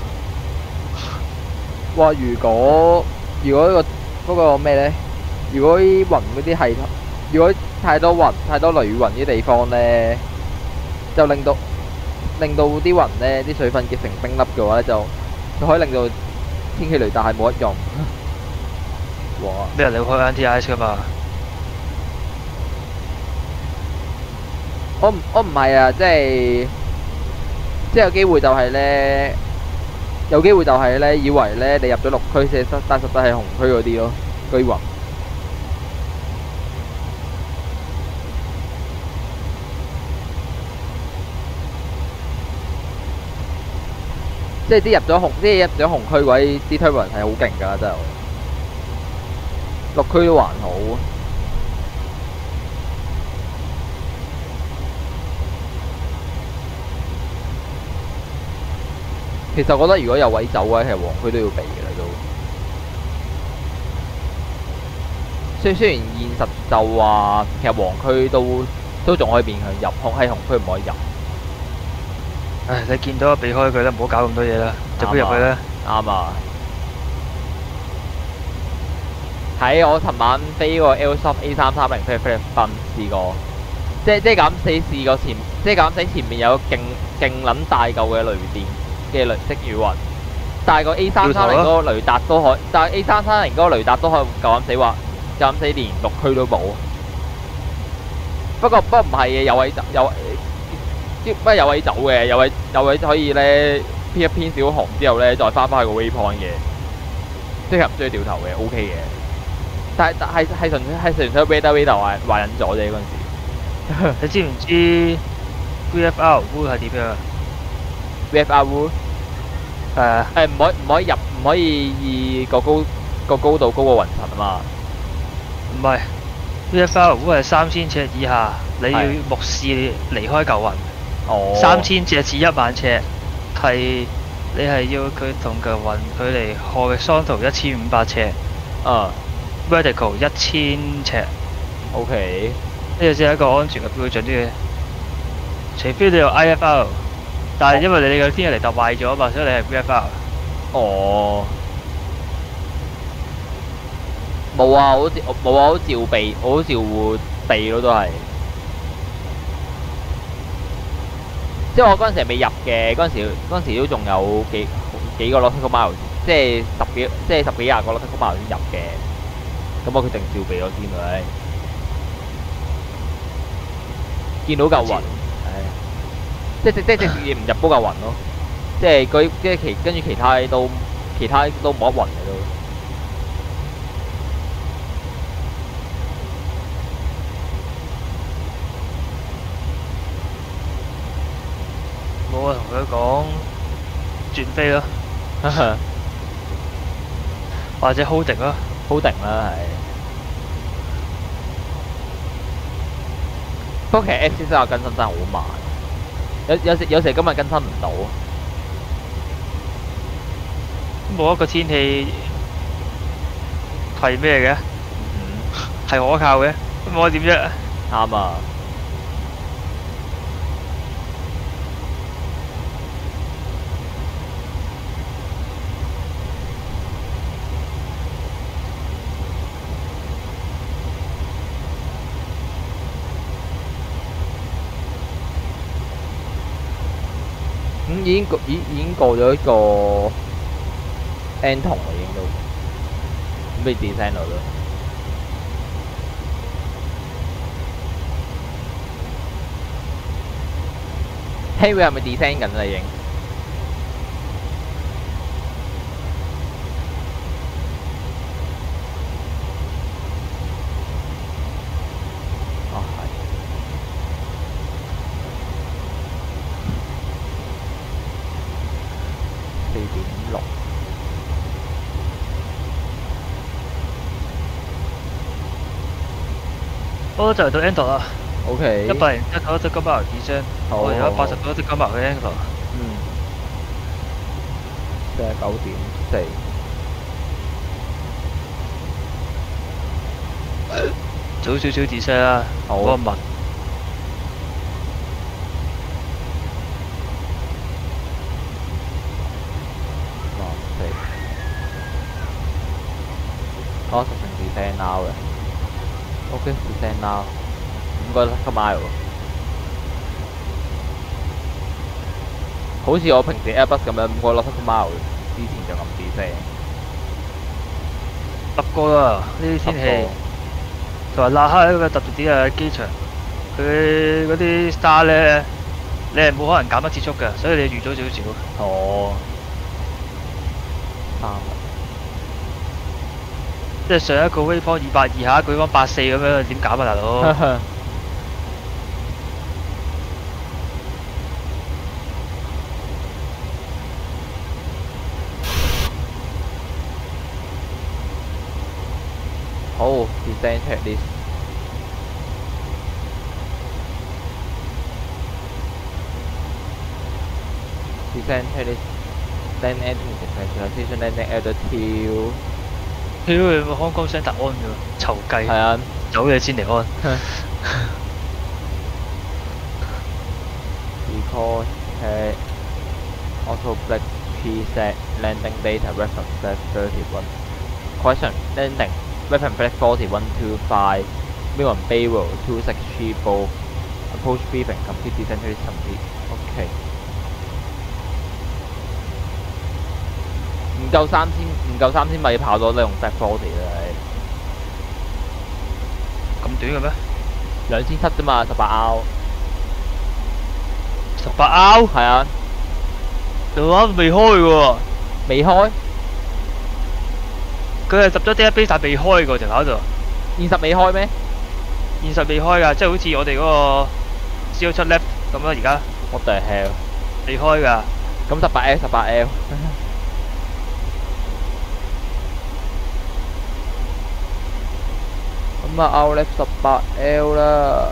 哇！如果如果個嗰個咩咧？如果啲雲嗰啲係，如果太多雲、太多雷雨雲啲地方咧，就令到令到啲雲咧啲水分結成冰粒嘅話咧，就佢可以令到天氣雷達係冇得用。哇！ 咩人你會開 N T I S 噶嘛？ 我唔我唔係啊，即係即係有機會就係咧，有機會就係咧，以為咧你入咗綠區先，但實際係紅區嗰啲咯，居雲。即係啲入咗紅，即係入咗紅區嗰啲啲推雲係好勁㗎，真係。綠區都還好。其實我覺得如果有位走嘅話，其實黃區都要避嘅啦都。雖雖然現實就話其實黃區都都仲可以變向入，紅係紅區唔可以入。 唉，你見到避開佢啦，唔好搞咁多嘢啦，直接入去啦。 啱啊！喺我尋晚飛個 L S O F A 三三零飛去菲律賓試過，即即係咁死試過前，即係咁死前面有勁勁撚大嚿嘅雷電。嘅雷式雨雲，但係個 A 三三零嗰個雷達都可以，但係 A 三三零嗰個雷達都可以夠膽死話，夠膽死連六區都冇。不過不過唔係嘅，有位走有，不過有位走嘅，有位有位可以咧偏一偏小紅之後咧，再翻返去個 waypoint 嘅，即係唔需要掉頭嘅 ，OK 嘅。但係但係係純粹係純粹 radar radar 壞壞撚咗啫嗰陣時。 你知唔知 V F R 烏係點樣 ？V F R 烏？ 係啊， 誒唔可以唔可以入唔可以以個高個高度高過雲層啊嘛？ 唔係 V F R 烏係三千尺以下，你要目視離開嚿雲。 哦。三千尺至一萬尺，係你係要佢同嚿雲距離 horizontal 一千五百尺。 啊。 vertical 一千尺。 O K。 呢個先係一個安全嘅標準啲嘅，除非你有 I F R。但係因為你嘅天氣雷達壞咗嘛，所以你係 V F R。 哦。冇啊，好似冇啊，好照避，我好照避咯，都係。即係我嗰陣時未入嘅，嗰陣時嗰陣時都仲有幾幾個 nautical mile，即係十幾即係十幾廿個 nautical mile先入嘅。咁我決定照避咗先啦。見到嚿雲。即係即即直接唔入嗰嚿雲咯，即係佢即係其跟住其他都其他都冇得雲嘅都。 冇啊，同佢講轉飛咯，或者 holding 咯 ，holding 啦係。不過其實 S C 三嘅更新真係好慢。有有時有時根本更新唔到， 冇一個天氣係咩嘅，係可靠嘅，咁我點啫？ 啱啊！咁已經過已已經過咗一個 N 同啦，已經都準備 descend 啦。Henry 係咪 descend 緊啦已經？ 我就嚟到 Endor 啦。 O K。 一百零一頭一隻金巴牛二張，我而家八十九隻金巴牛去 Endor。 嗯。四十九點四。 早少少 deset 啦， 好。 嗰個問。我實成 descend now 嘅。OK descend now，五個 mile， 好似我平時 Airbus 咁樣五個 mile 前就暗啲聲。 十個啦，呢啲天氣，同埋拉克一個特別啲嘅機場，佢嗰啲 star 咧，你係冇可能減得節速嘅，所以你預早少少。 哦，啱。 即係上一個 waypoint 二百二，下一個 waypoint 八四咁樣，點減啊，大佬？ 好 ，descent checklist。descent checklist。Land entering specialization landing at the tail。 屌你冇康江聲特安嘅喎，臭雞！ 係啊， 走嘢先嚟安。 Recall check auto black preset landing data reference flag thirty-one. Question landing weapon flag forty-one two five. Minimum Bayroll two six three both. Approach briefing complete descent checklist complete. OK。唔夠三千，唔夠三千米跑到你用 flag forty 啦， 咁短嘅咩？ 兩千七啫嘛，十八 R。 十八 R？ 係啊， 電話未開嘅喎。 未開？ 佢係入咗 database 但未開嘅條口度。 現實未開咩？ 現實未開㗎，即係好似我哋嗰個 C O 七 left 咁啦，而家。 What the hell？ 未開㗎。 咁十八 L 十八 L。咁啊 ，Outlet 十八 L 啦。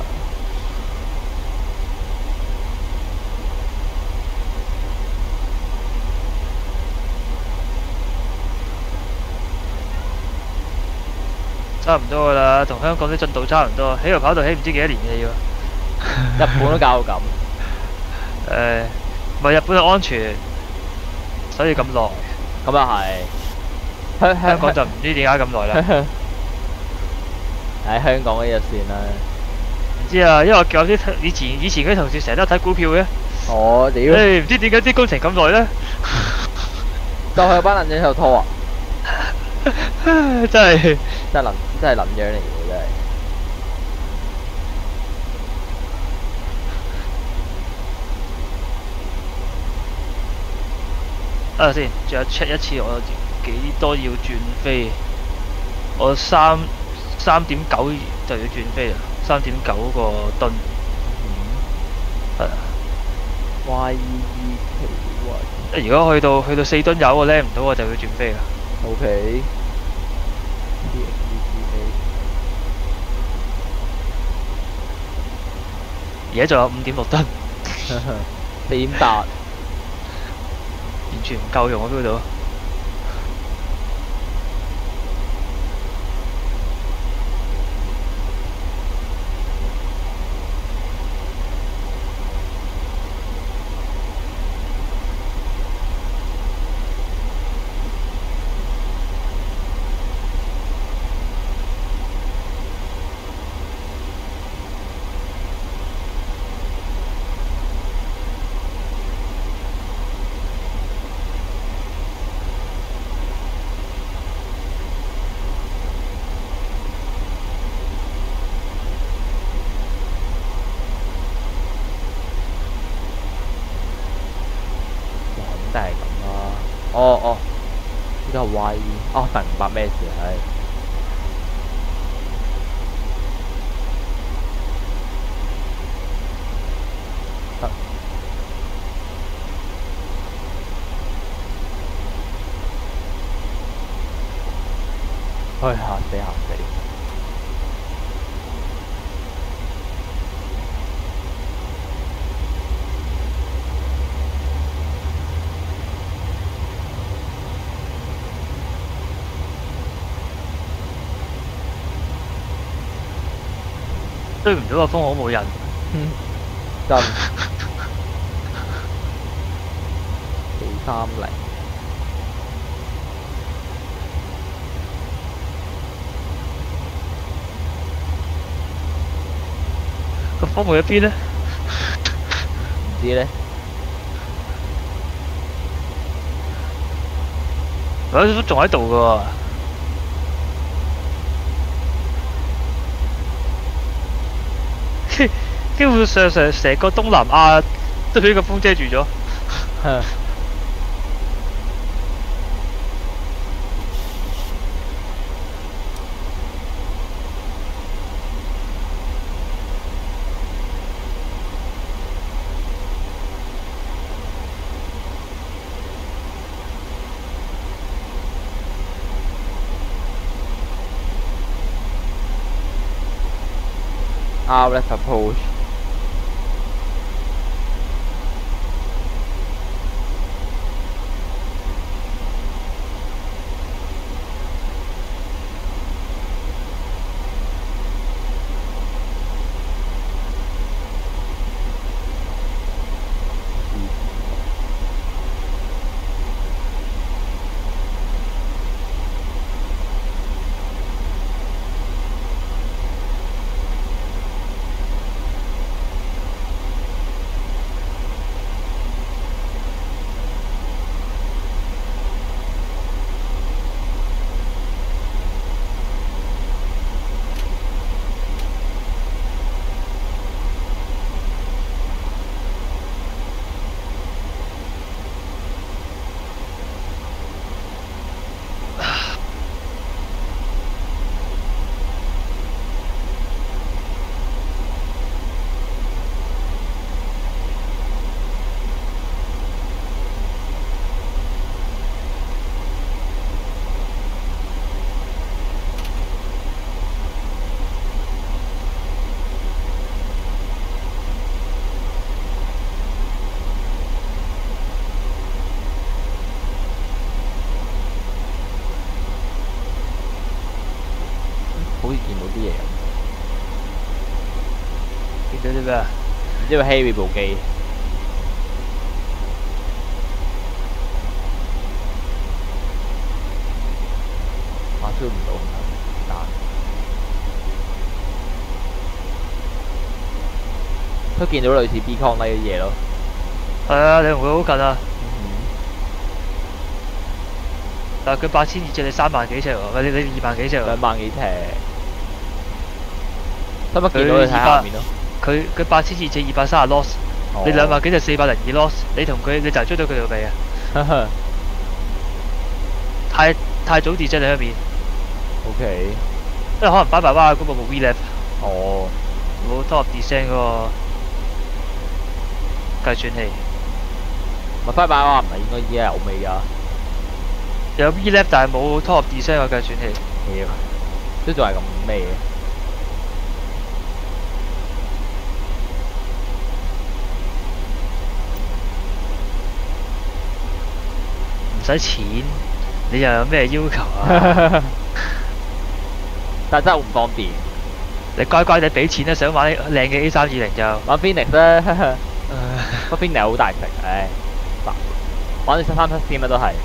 差唔多㗎啦，同香港啲進度差唔多，起條跑道起唔知幾多年嘅要。 日本都搞到咁。 誒，唔係日本係安全，所以咁耐。 咁又係。香香港就唔知點解咁耐啦。 喺香港呢就算啦。 唔知啊，因為我有啲以前以前嗰啲同事成日都睇股票嘅。 哦，屌！ 誒，唔知點解啲工程咁耐咧？ 就係有班撚仔喺度拖啊！ 真係真係撚真係撚樣嚟嘅真係。 等下先，仲有 check 一次我幾多要轉飛？我三三點九就要轉飛啦，三點九個噸。係。 Y E E K Y。 如果去到去到四噸油我拎唔到，我就要轉飛啦。 O K。 而家仲有五點六噸。 四點八。 完全唔夠用啊！標到。 真係咁啦。哦哦，呢個係 Y E。哦，突然明白咩事係。得。唉，嚇死嚇死！ 追唔到個風好冇人。 嗯，真。四三零。 個風去咗邊呢？ 唔知咧。 佢仲喺度噶喎，基本上成成個東南亞都俾個風遮住咗。 R left approach。好似見到啲嘢咁。 見到啲咩啊？ 唔知佢 heavy 部機。我 feel 唔到，但都見到類似 Beacon 呢啲嘢咯。 係啊，你同佢好近啊！ 嗯、 但係佢八千二隻，你三萬幾尺喎，你你二萬幾尺喎。 兩萬幾尺。使乜見到你睇下面咯？ 佢佢八千二隻二百三十 loss，、哦、你兩萬幾隻四百零二 loss， 你同佢你就係追到佢條尾啊！太太早跌啫你嗰邊。 O K。 因為可能擺埋灣嗰部部 V left。 哦。 冇 top descent 嗰個計算器。 咪翻版話唔係應該已經係有尾㗎？ 有 V left 但係冇 top descent 個計算器。 妖，都仲係咁咩嘅？ 唔使錢，你又有咩要求啊？ 但真係好唔方便。 你乖乖地俾錢啦，想玩靚嘅 A 三二零就玩 Phoenix 啦，不過 Phoenix 好大食，唉，玩你七三七先乜都係。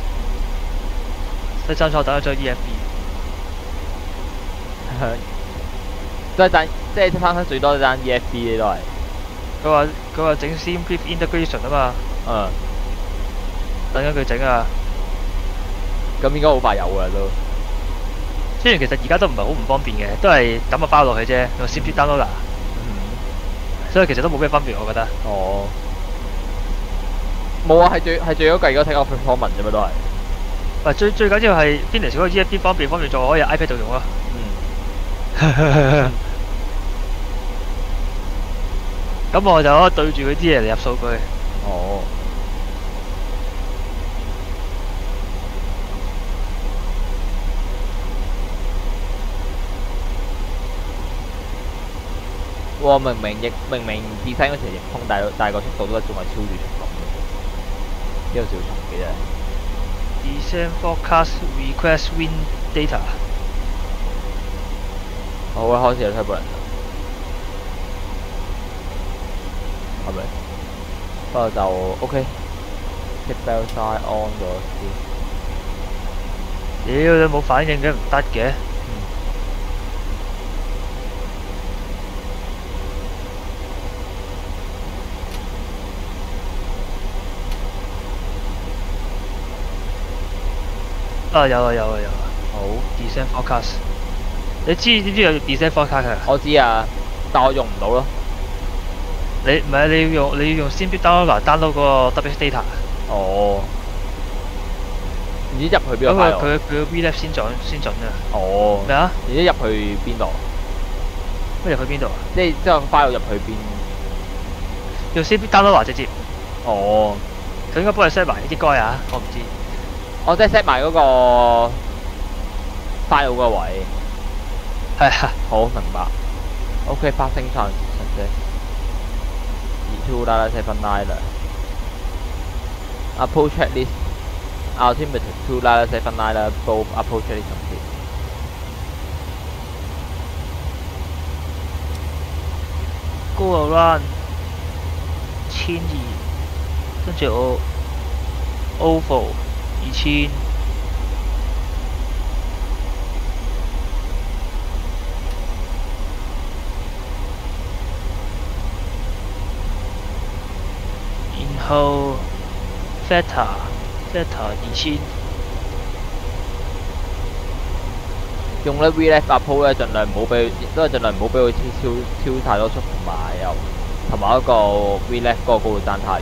第三錯等咗張 E F B， 都係爭，即係七三七最多爭 E F B 都係。 佢話佢話整 Sim Brief Integration 啊嘛。 嗯。 等緊佢整啊！ 咁應該好快有㗎都。 雖然其實而家都唔係好唔方便嘅，都係抌個包落去啫，用 Sim Brief downloader。 嗯。 所以其實都冇咩分別，我覺得。 哦。冇啊，係最係最嗰計嗰睇個 performance 啫嘛都係。 喂，最最緊要係 Phoenix 嗰個 E F B 方便方便做，可以 iPad 度用咯。 嗯。 咁我就可以對住佢啲嘢嚟入數據。 哦。哇！明明逆明明自身嗰時逆風，但係但係個速度都仲係超住速度嘅，呢個小蟲嘅啫。 Descent forecast request wind data。 好啊，開始有推波人啦，係咪？不過就 OK。Keep bell side on 咗先。 屌，你冇反應嘅唔得嘅。 啊有啊有啊有啊好， ，descent forecast。你知知唔知有 descent forecast 啊？ 我知啊，但我用唔到咯。 你唔係你要用你要用 Simple download download 嗰個 W H data。 哦，唔知入去邊咁個 file？ 佢佢佢個 V lab 先準先準啊！ 哦， 咩啊？ 唔知入去邊度？ 乜入去邊度啊？ 即係即係 file 入去邊？ 用 Simple download 直接， 哦， 佢應該幫你 set 埋，應該啊，我唔知。 我即係 set 埋嗰個 file 個位。 係啊， 好，明白。OK, passing transit. two Lala seven Lala. Approach checklist. Altimeter two Lala seven Lala. Both approach checklist complete. Go around 千二，跟住我 oval 二千。然後 theta theta 二千， 用咧 V left approach 咧，盡量唔好俾佢，都係盡量唔好俾佢超超超太多速，同埋又同埋一個 V left 嗰個高度爭太遠。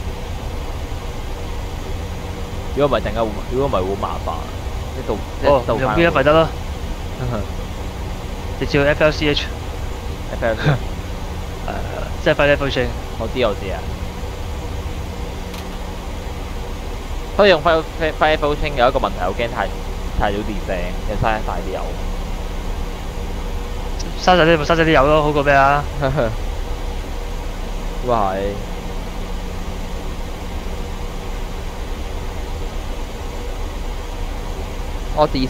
如果唔係陣間會，如果唔係會麻煩。即係到即哦係到用 V F 咪得咯，你照 F L C H， F L 誒即係 file approaching。 我知我知啊。所以用 file file approaching 有一個問題，我驚太太早 descend，又嘥晒啲油。 嘥晒啲咪嘥晒啲油咯，好過咩啊？ 咁啊係。我 D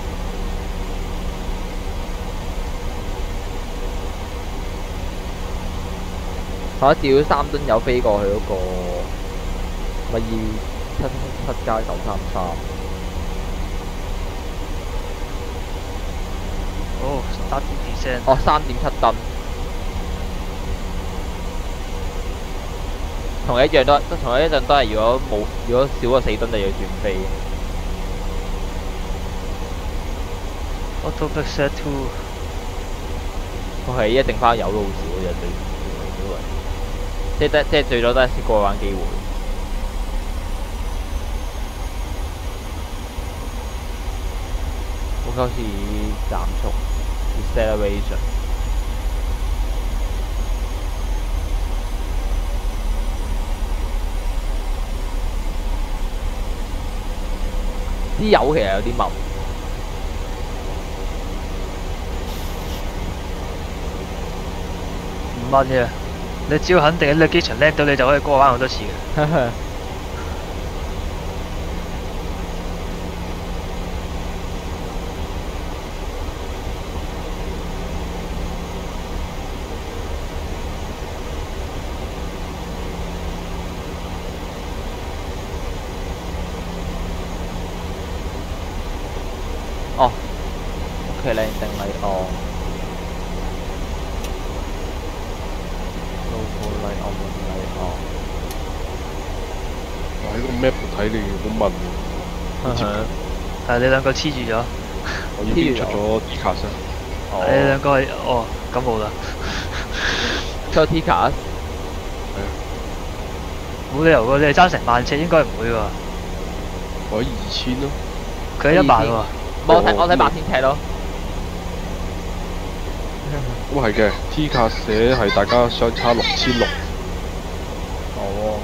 我照咗三噸油飛過去嗰、個咪要七七加九三三。 哦，start descent。 哦，三點七噸。同一樣都同一陣都係，如果冇如果少過四噸就要轉飛。 Auto back set to。 我係一定翻油都好少嘅啫，最最少即係得即係最多都係先過彎機會。好似減速 acceleration。啲油其實有啲密。 唔問嘅，你只要肯定喺呢個機場 land 到，你就可以過彎好多次嘅。 哦，OK 靚定禮哦。 喺個 map 度睇你好問喎， 係你兩個黐住咗。 我已經出咗 D 卡先。 你兩個係哦，咁好啦。 出咗 T 卡？ 係啊。 冇理由喎，你係爭成萬尺，應該唔會喎。 我喺二千咯。 佢係一萬喎。 我睇我睇八千尺咯。 咁係嘅 ，T 卡寫係大家相差六千六。 哦。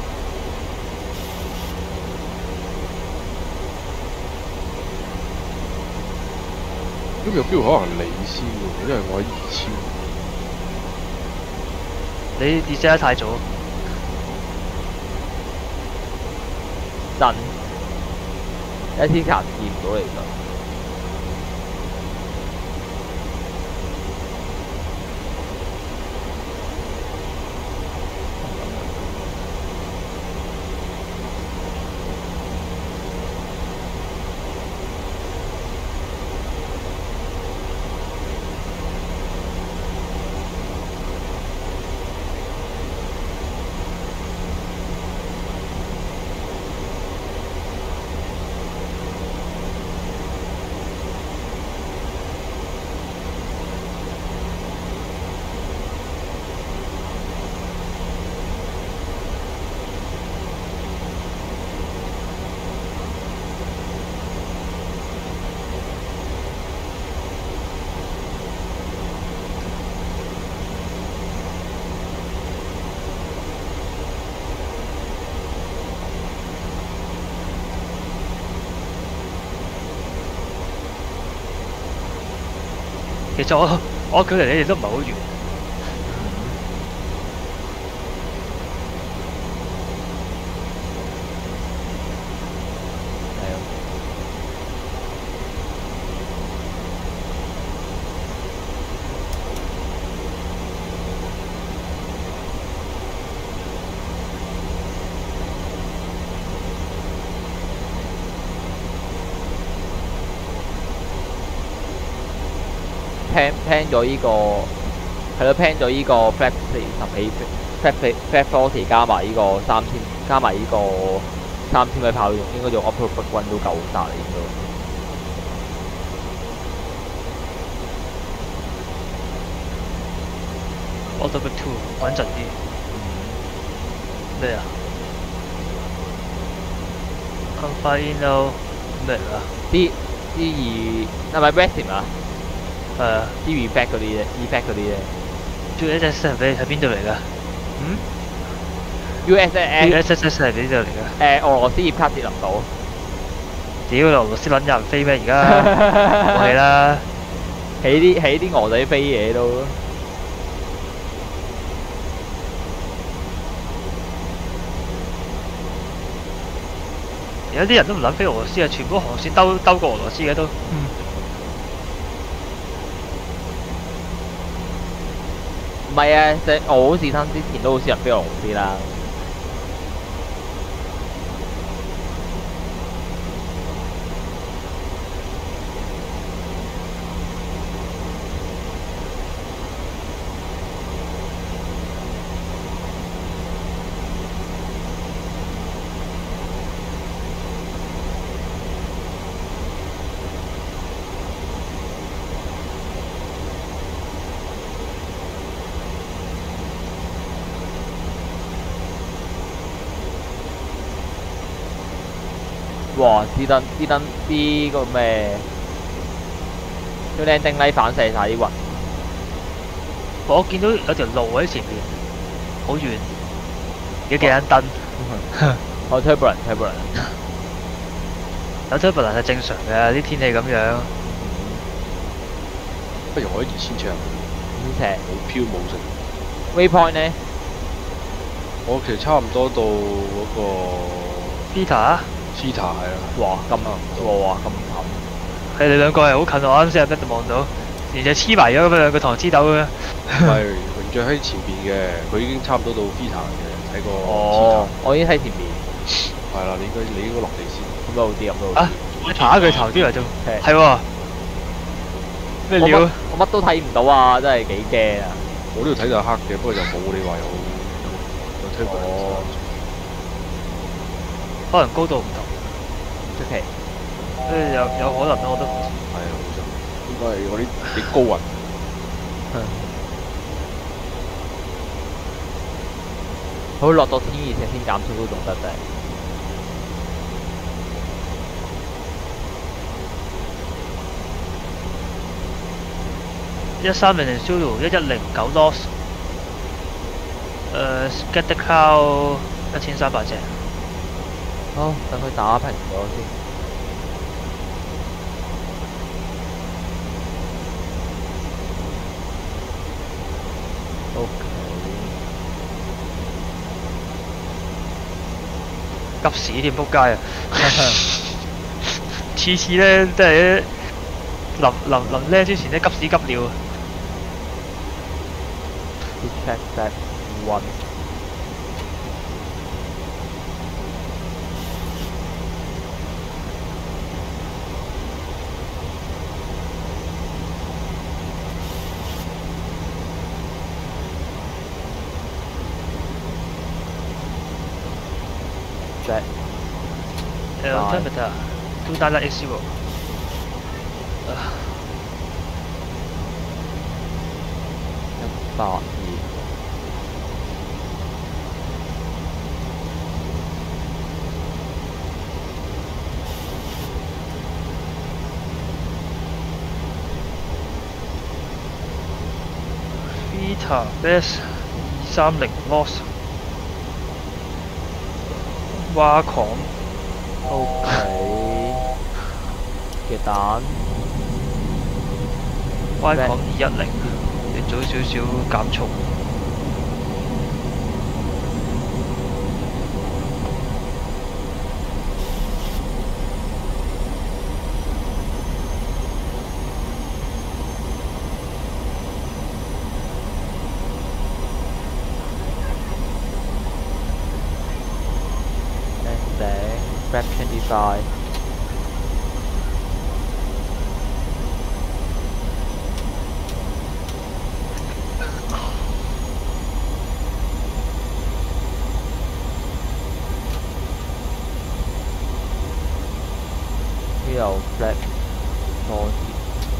咁有機會可能你先喎，因為我喺二千。 你跌得太早。 震。一 T 卡見唔到嚟㗎。 其實我我距離你哋都唔係好遠。 plan plan 咗依個係咯 plan 咗依個 flat 四十起 flat flat forty 加埋依個三千加埋依個三千米炮用，應該用 auto 北軍都夠晒應該。 Auto Big Two 穩陣啲。咩啊 ？Confine 咩嚟啊 ？D D 二係咪 Resim 啊？ 係啊 ，D effect 嗰啲啫 ，effect 嗰啲啫。 仲有一隻 set 喺邊度嚟㗎？ 嗯 ？U S S S S S 係邊度嚟㗎？ 誒，俄羅斯葉卡捷琳島。 屌，俄羅斯撚有人飛咩？而家冇係啦， 起啲起啲鵝仔飛嘢都。 有啲人都唔撚飛俄羅斯啊，全部航線兜兜過俄羅斯嘅都。 嗯。唔係啊，即係我好似生之前都好少人飛俄羅斯啦。哇！啲燈啲燈啲個咩？啲靚丁拉反射晒啲雲。 我見到有條路喺前面，好遠，有幾盞燈。 我 turbulent turbulent。 有 turbulent 係正常嘅，啲天氣咁樣。 不如我啲二千尺。 二千尺。 冇漂冇成。 Waypoint 呢？ 我其實差唔多到嗰個。 Peter。 Cheetah 係啊！ 哇咁哇咁近！ 係你兩個係好近，我啱先喺度望到，而且黐埋咗咁樣兩個糖黐豆咁樣。 唔係，榮爵喺前邊嘅，佢已經差唔多到 Peter 嘅，睇個。 哦，我已經喺前邊。 係啦，你應該你應該落地先。 咁都好啲，咁都好啲。 啊！你爬佢頭先嚟做。係喎。咩料？ 我乜都睇唔到啊！真係幾驚啊！ 我呢度睇就黑嘅，不過就冇你話有有推過。哦。 可能高度唔同， 出奇。 誒有有可能咯，我都唔知。 係啊，冇錯，應該係嗰啲幾高雲。 好落到天而且先減速都仲得啫。 一三零零 Zulu 一一零九 loss， 誒 get the cloud 一千三百隻。 好，等佢打平咗先。O K。 急屎添，仆街啊！次次咧，即係臨臨臨咧之前咧急屎急尿。 Check that one。Jet. Altimeter two nine eight zero。 一百二。 Vita Best 二三零 loss。挖礦 ，OK 嘅蛋 Y 港二一零，你早少少減速。 Grab twenty-five.呢度 flat forty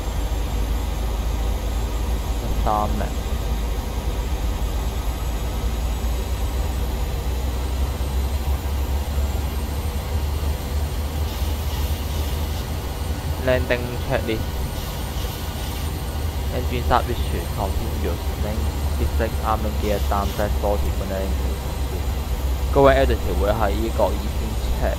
三零。Landing checklist. Engine start with should continuous. Link six arming gear down flat forty 本嚟。高位 altitude 會喺呢個已經 check。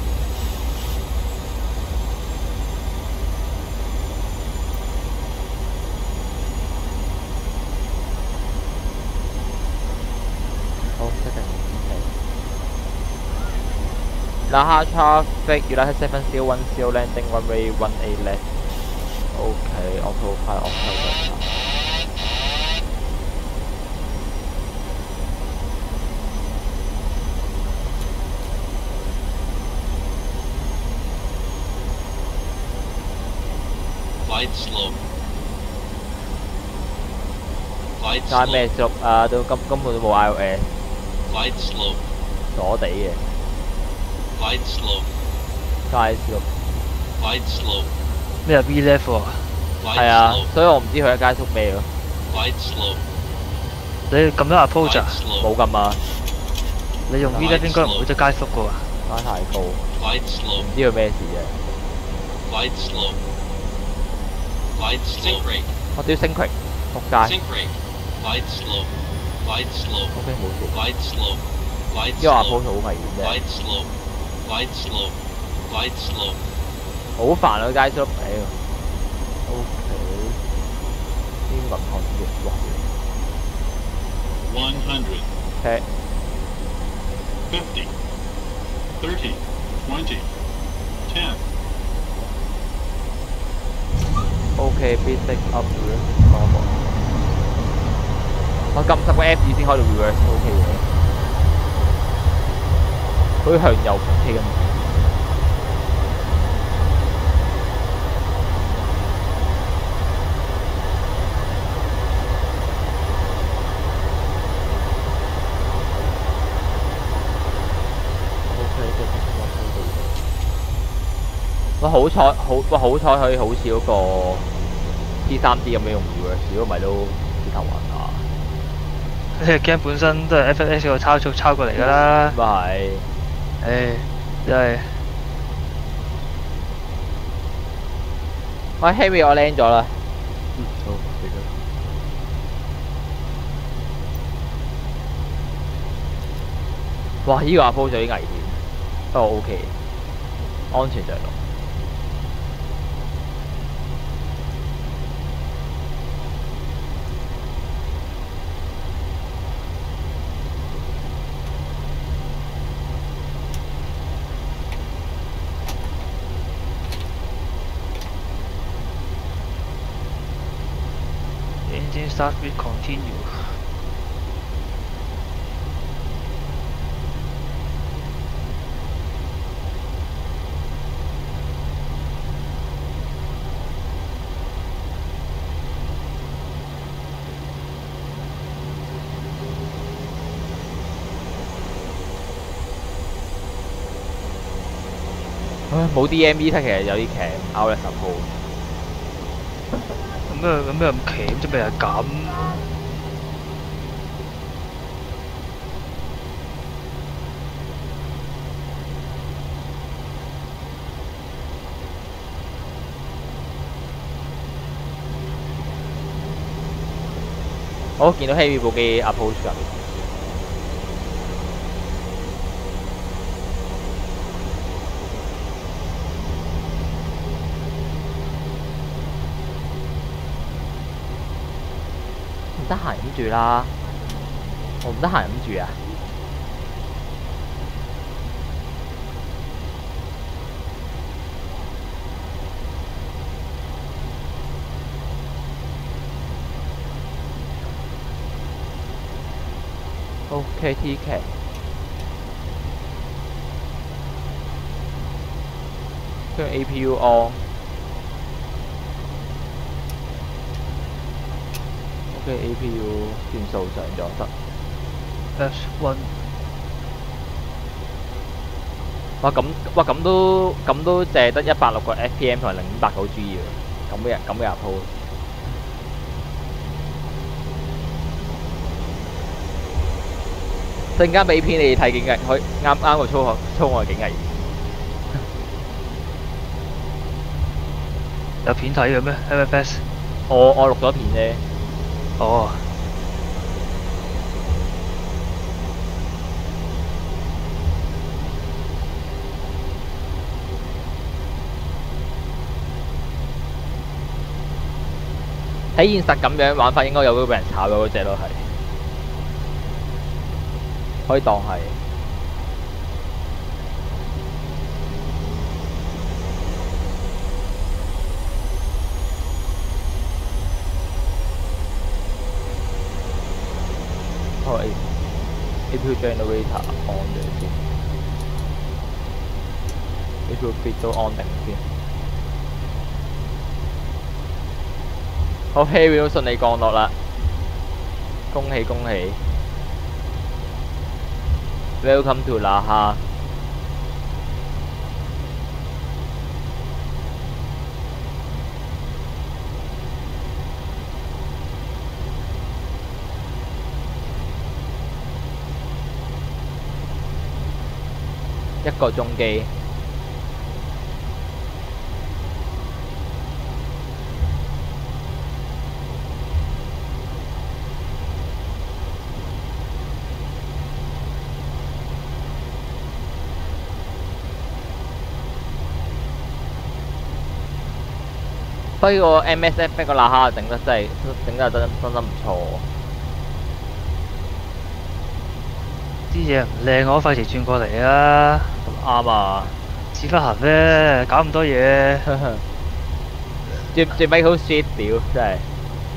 好，一定唔係。Naha traffic United seven zero one zero landing runway one A left. Okay, autopilot autopilot. Glide slope. Glide 加咩 slope. 速啊？都根根本都冇 iOS， Glide slope. 鎖地嘅。 Glide slope. 街速 Glide slope. 咩係 V level 啊？ Glide 係啊， slope. 所以我唔知佢喺街速咩咯。 Glide slope. 你撳咗 approach Glide 啊？ 冇 slope. 咁啊， 你用 V level 應該唔會得街速噶喎。 拉太高，唔 Glide slope. 知佢咩事啫。 Glide slope. Glide slope. Sync rate. 我都要升佢，仆街。 Sync rate. Glide slope. Glide slope. O K 冇事。 Glide slope. Glide 呢個 approach slope. 好危險啫， Glide slope. Glide slope. Glide slope. 好煩啊街速，屌。O K，英文學粵哇， one hundred, 踢 fifty, thirty, twenty, ten. O K basic up normal。我撳十個 F 二先開到 reverse，O K 嘅。好似向右 O K 咁。哇！好彩好哇！好彩可以好似嗰個 T 三 D 咁樣用 reverse，如果唔係都幾頭暈啊！ 呢隻 game 本身都係 F S 個抄速抄過嚟㗎啦。 咁啊係， 唉，真係。 喂 Henry 我 land 咗啦。 嗯，好，嚟緊。 哇！依、這個 approach 有啲危險，不過 OK， 安全着陸。 Engine start with continue。 唉，冇 D M V 睇其實有啲騎 out 咧十鋪。 咁咩咁咩咁騎啫？咪係咁。 我見到 Heavy 部機 approach 緊。 得閒飲住啦，我唔得閒飲住啊。OK T 劇，跟住 A P U on。OK A P U 轉數上咗得。 F one。 哇咁哇咁都咁都淨係得一百六個 F P M 同埋零點八九 G 喎，咁嘅咁嘅入鋪。陣間俾片你哋睇景嘅，可以啱啱個粗粗外景危險。 有片睇嘅咩 ？M F S？ 我我錄咗片啫。 哦。 喺現實咁樣玩法，應該有會俾人炒咗嗰隻咯，係可以當係。好 A A P U generator on 咗先 ，A P U feed 都 on 定先。好 ，Heavy 都順利降落啦，恭喜恭喜 ！Welcome to 那哈。一個鐘機。不過個 M S F 個那哈整得真係整得真真真唔錯。 啲嘢唔靚，我費事轉過嚟啊！ 啱啊！ 屎忽痕咩？搞咁多嘢， 最最尾好 shit 屌，真係。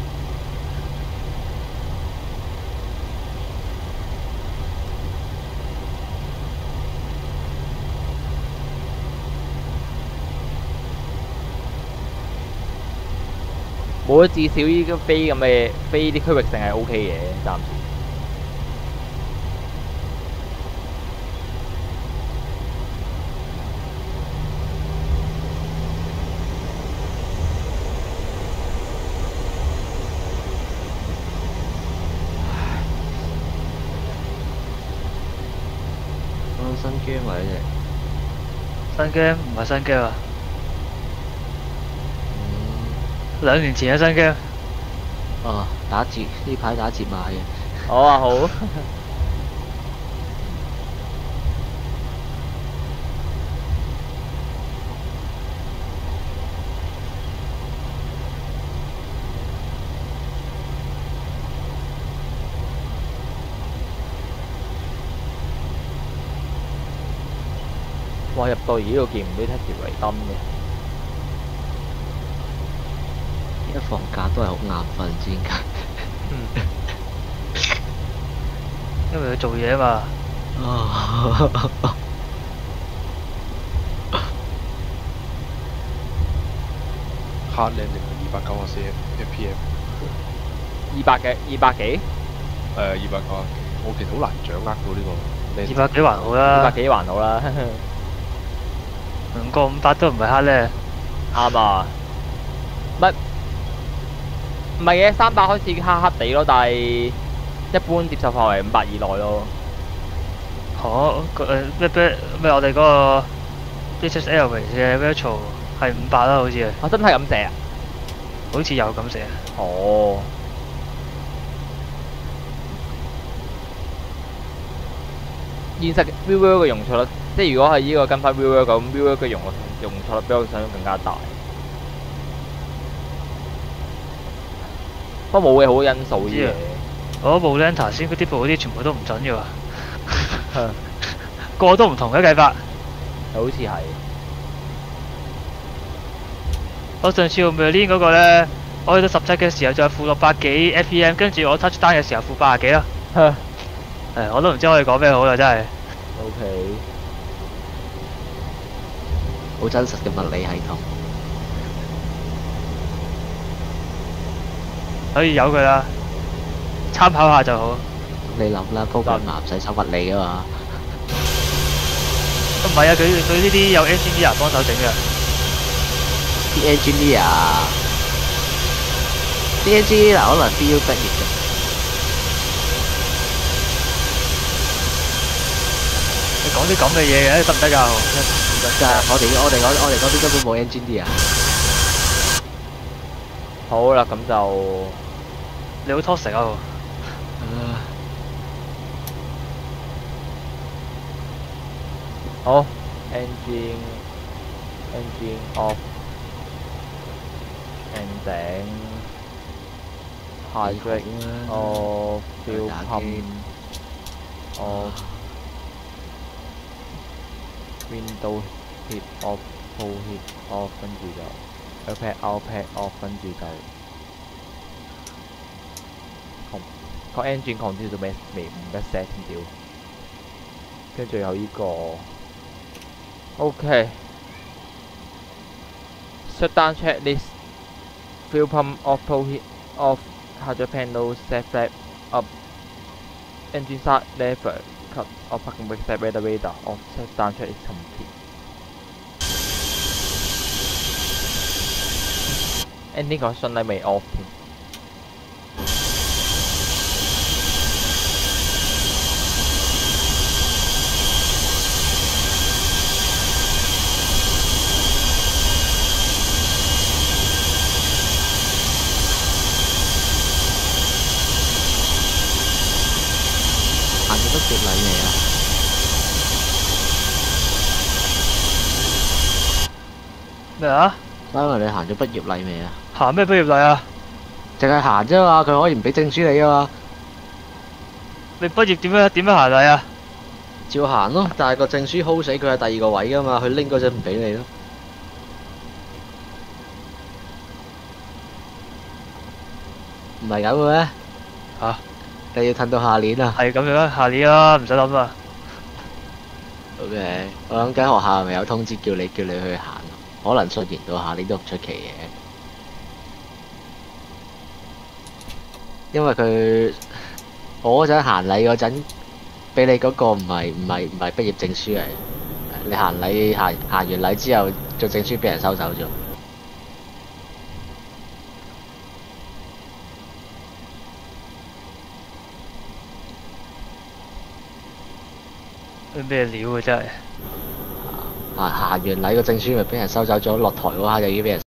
冇啊！至少依個飛咁嘅飛啲區域性係 O K 嘅，暫時。 新 game 嚟嘅， 新 game 唔係新 game 啊，兩年前嘅新 game。 哦，打折呢排打折買嘅。 好啊，好。哇！入到而呢度見唔到 Detective 維登嘅。 一放假都係好眼瞓，唔知點解。 嗯。 因為佢做嘢啊嘛。 哦。 黑靚定係二百九十四 F P M？ 二百嘅二百幾？ 誒二百九十幾，我其實好難掌握到呢個。 二百幾還好啦。 二百幾還好啦。 唔過五百都唔係黑咧。 啱啊。唔係唔係嘅，三百開始黑黑地咯，但係一般接受範圍五百以內咯。 哦，誒咩咩咩？我哋嗰個 British Airways 嘅 Virtual 係五百啦，好似係。 啊，真係咁寫啊？ 好似有咁寫。 哦。現實 viewer 嘅容錯率，即係如果係呢個跟翻 viewer 咁 ，viewer 嘅容容錯率比我想象更加大。不過冇嘅好多因素嘅嘢。 我部 Lanta 先嗰啲部嗰啲全部都唔準嘅喎，個個都唔同嘅計法。 好似係。 我上次用 Merlin 嗰個咧，我去到十七嘅時候仲有負六百幾 F P M， 跟住我 touch down 嘅時候負八十幾啦。誒，我都唔知可以講咩好啦，真係。 O K。 好真實嘅物理系統。 可以由佢啦，參考下就好。 你諗啦 ，program 唔使抽物理噶嘛。 唔係啊，佢佢呢啲有 engineer 幫手整嘅。 啲 engineer，啲 engineer 可能 B U 畢業嘅。 你講啲咁嘅嘢嘅得唔得㗎？ 唔得㗎，我哋我哋嗰我哋嗰邊根本冇 engineer。 好啦，咁就你好 toxic 啊！ 好 engine engine off and then hydraulic off fuel pump off window heat off full heat off 跟住就 air pack out pack off 跟住就個 engine control 做咩未唔得 set 掉，跟住有呢個 OK shutdown checklist fuel pump auto heat off hydraulic panel set flap up engine start lever cut off parking brake set radar radar off shutdown checklist complete ending 個順利未 off 添。 行咗畢業禮未啊？ 咩啊？ 因為你行咗畢業禮未啊？ 行咩畢業禮啊？ 淨係行啫嘛，佢可以唔俾證書你啊嘛。 你畢業點樣點樣行禮啊？ 照行咯，但係個證書 hold 死佢係第二個位噶嘛，佢拎嗰陣唔俾你咯。唔係咁嘅咩？ 嚇！ 你要褪到下年啊係咁樣，下年啦，唔使諗啦。 ？OK，我諗緊學校係咪有通知叫你叫你去行？可能順延到下年都唔出奇嘅，因為佢我嗰陣行禮嗰陣，俾你嗰個唔係唔係唔係畢業證書嚟，你行禮行行完禮之後，做證書俾人收走咗。 咩料啊真係！ 行行完禮個證書咪俾人收走咗，落台嗰下就已經俾人。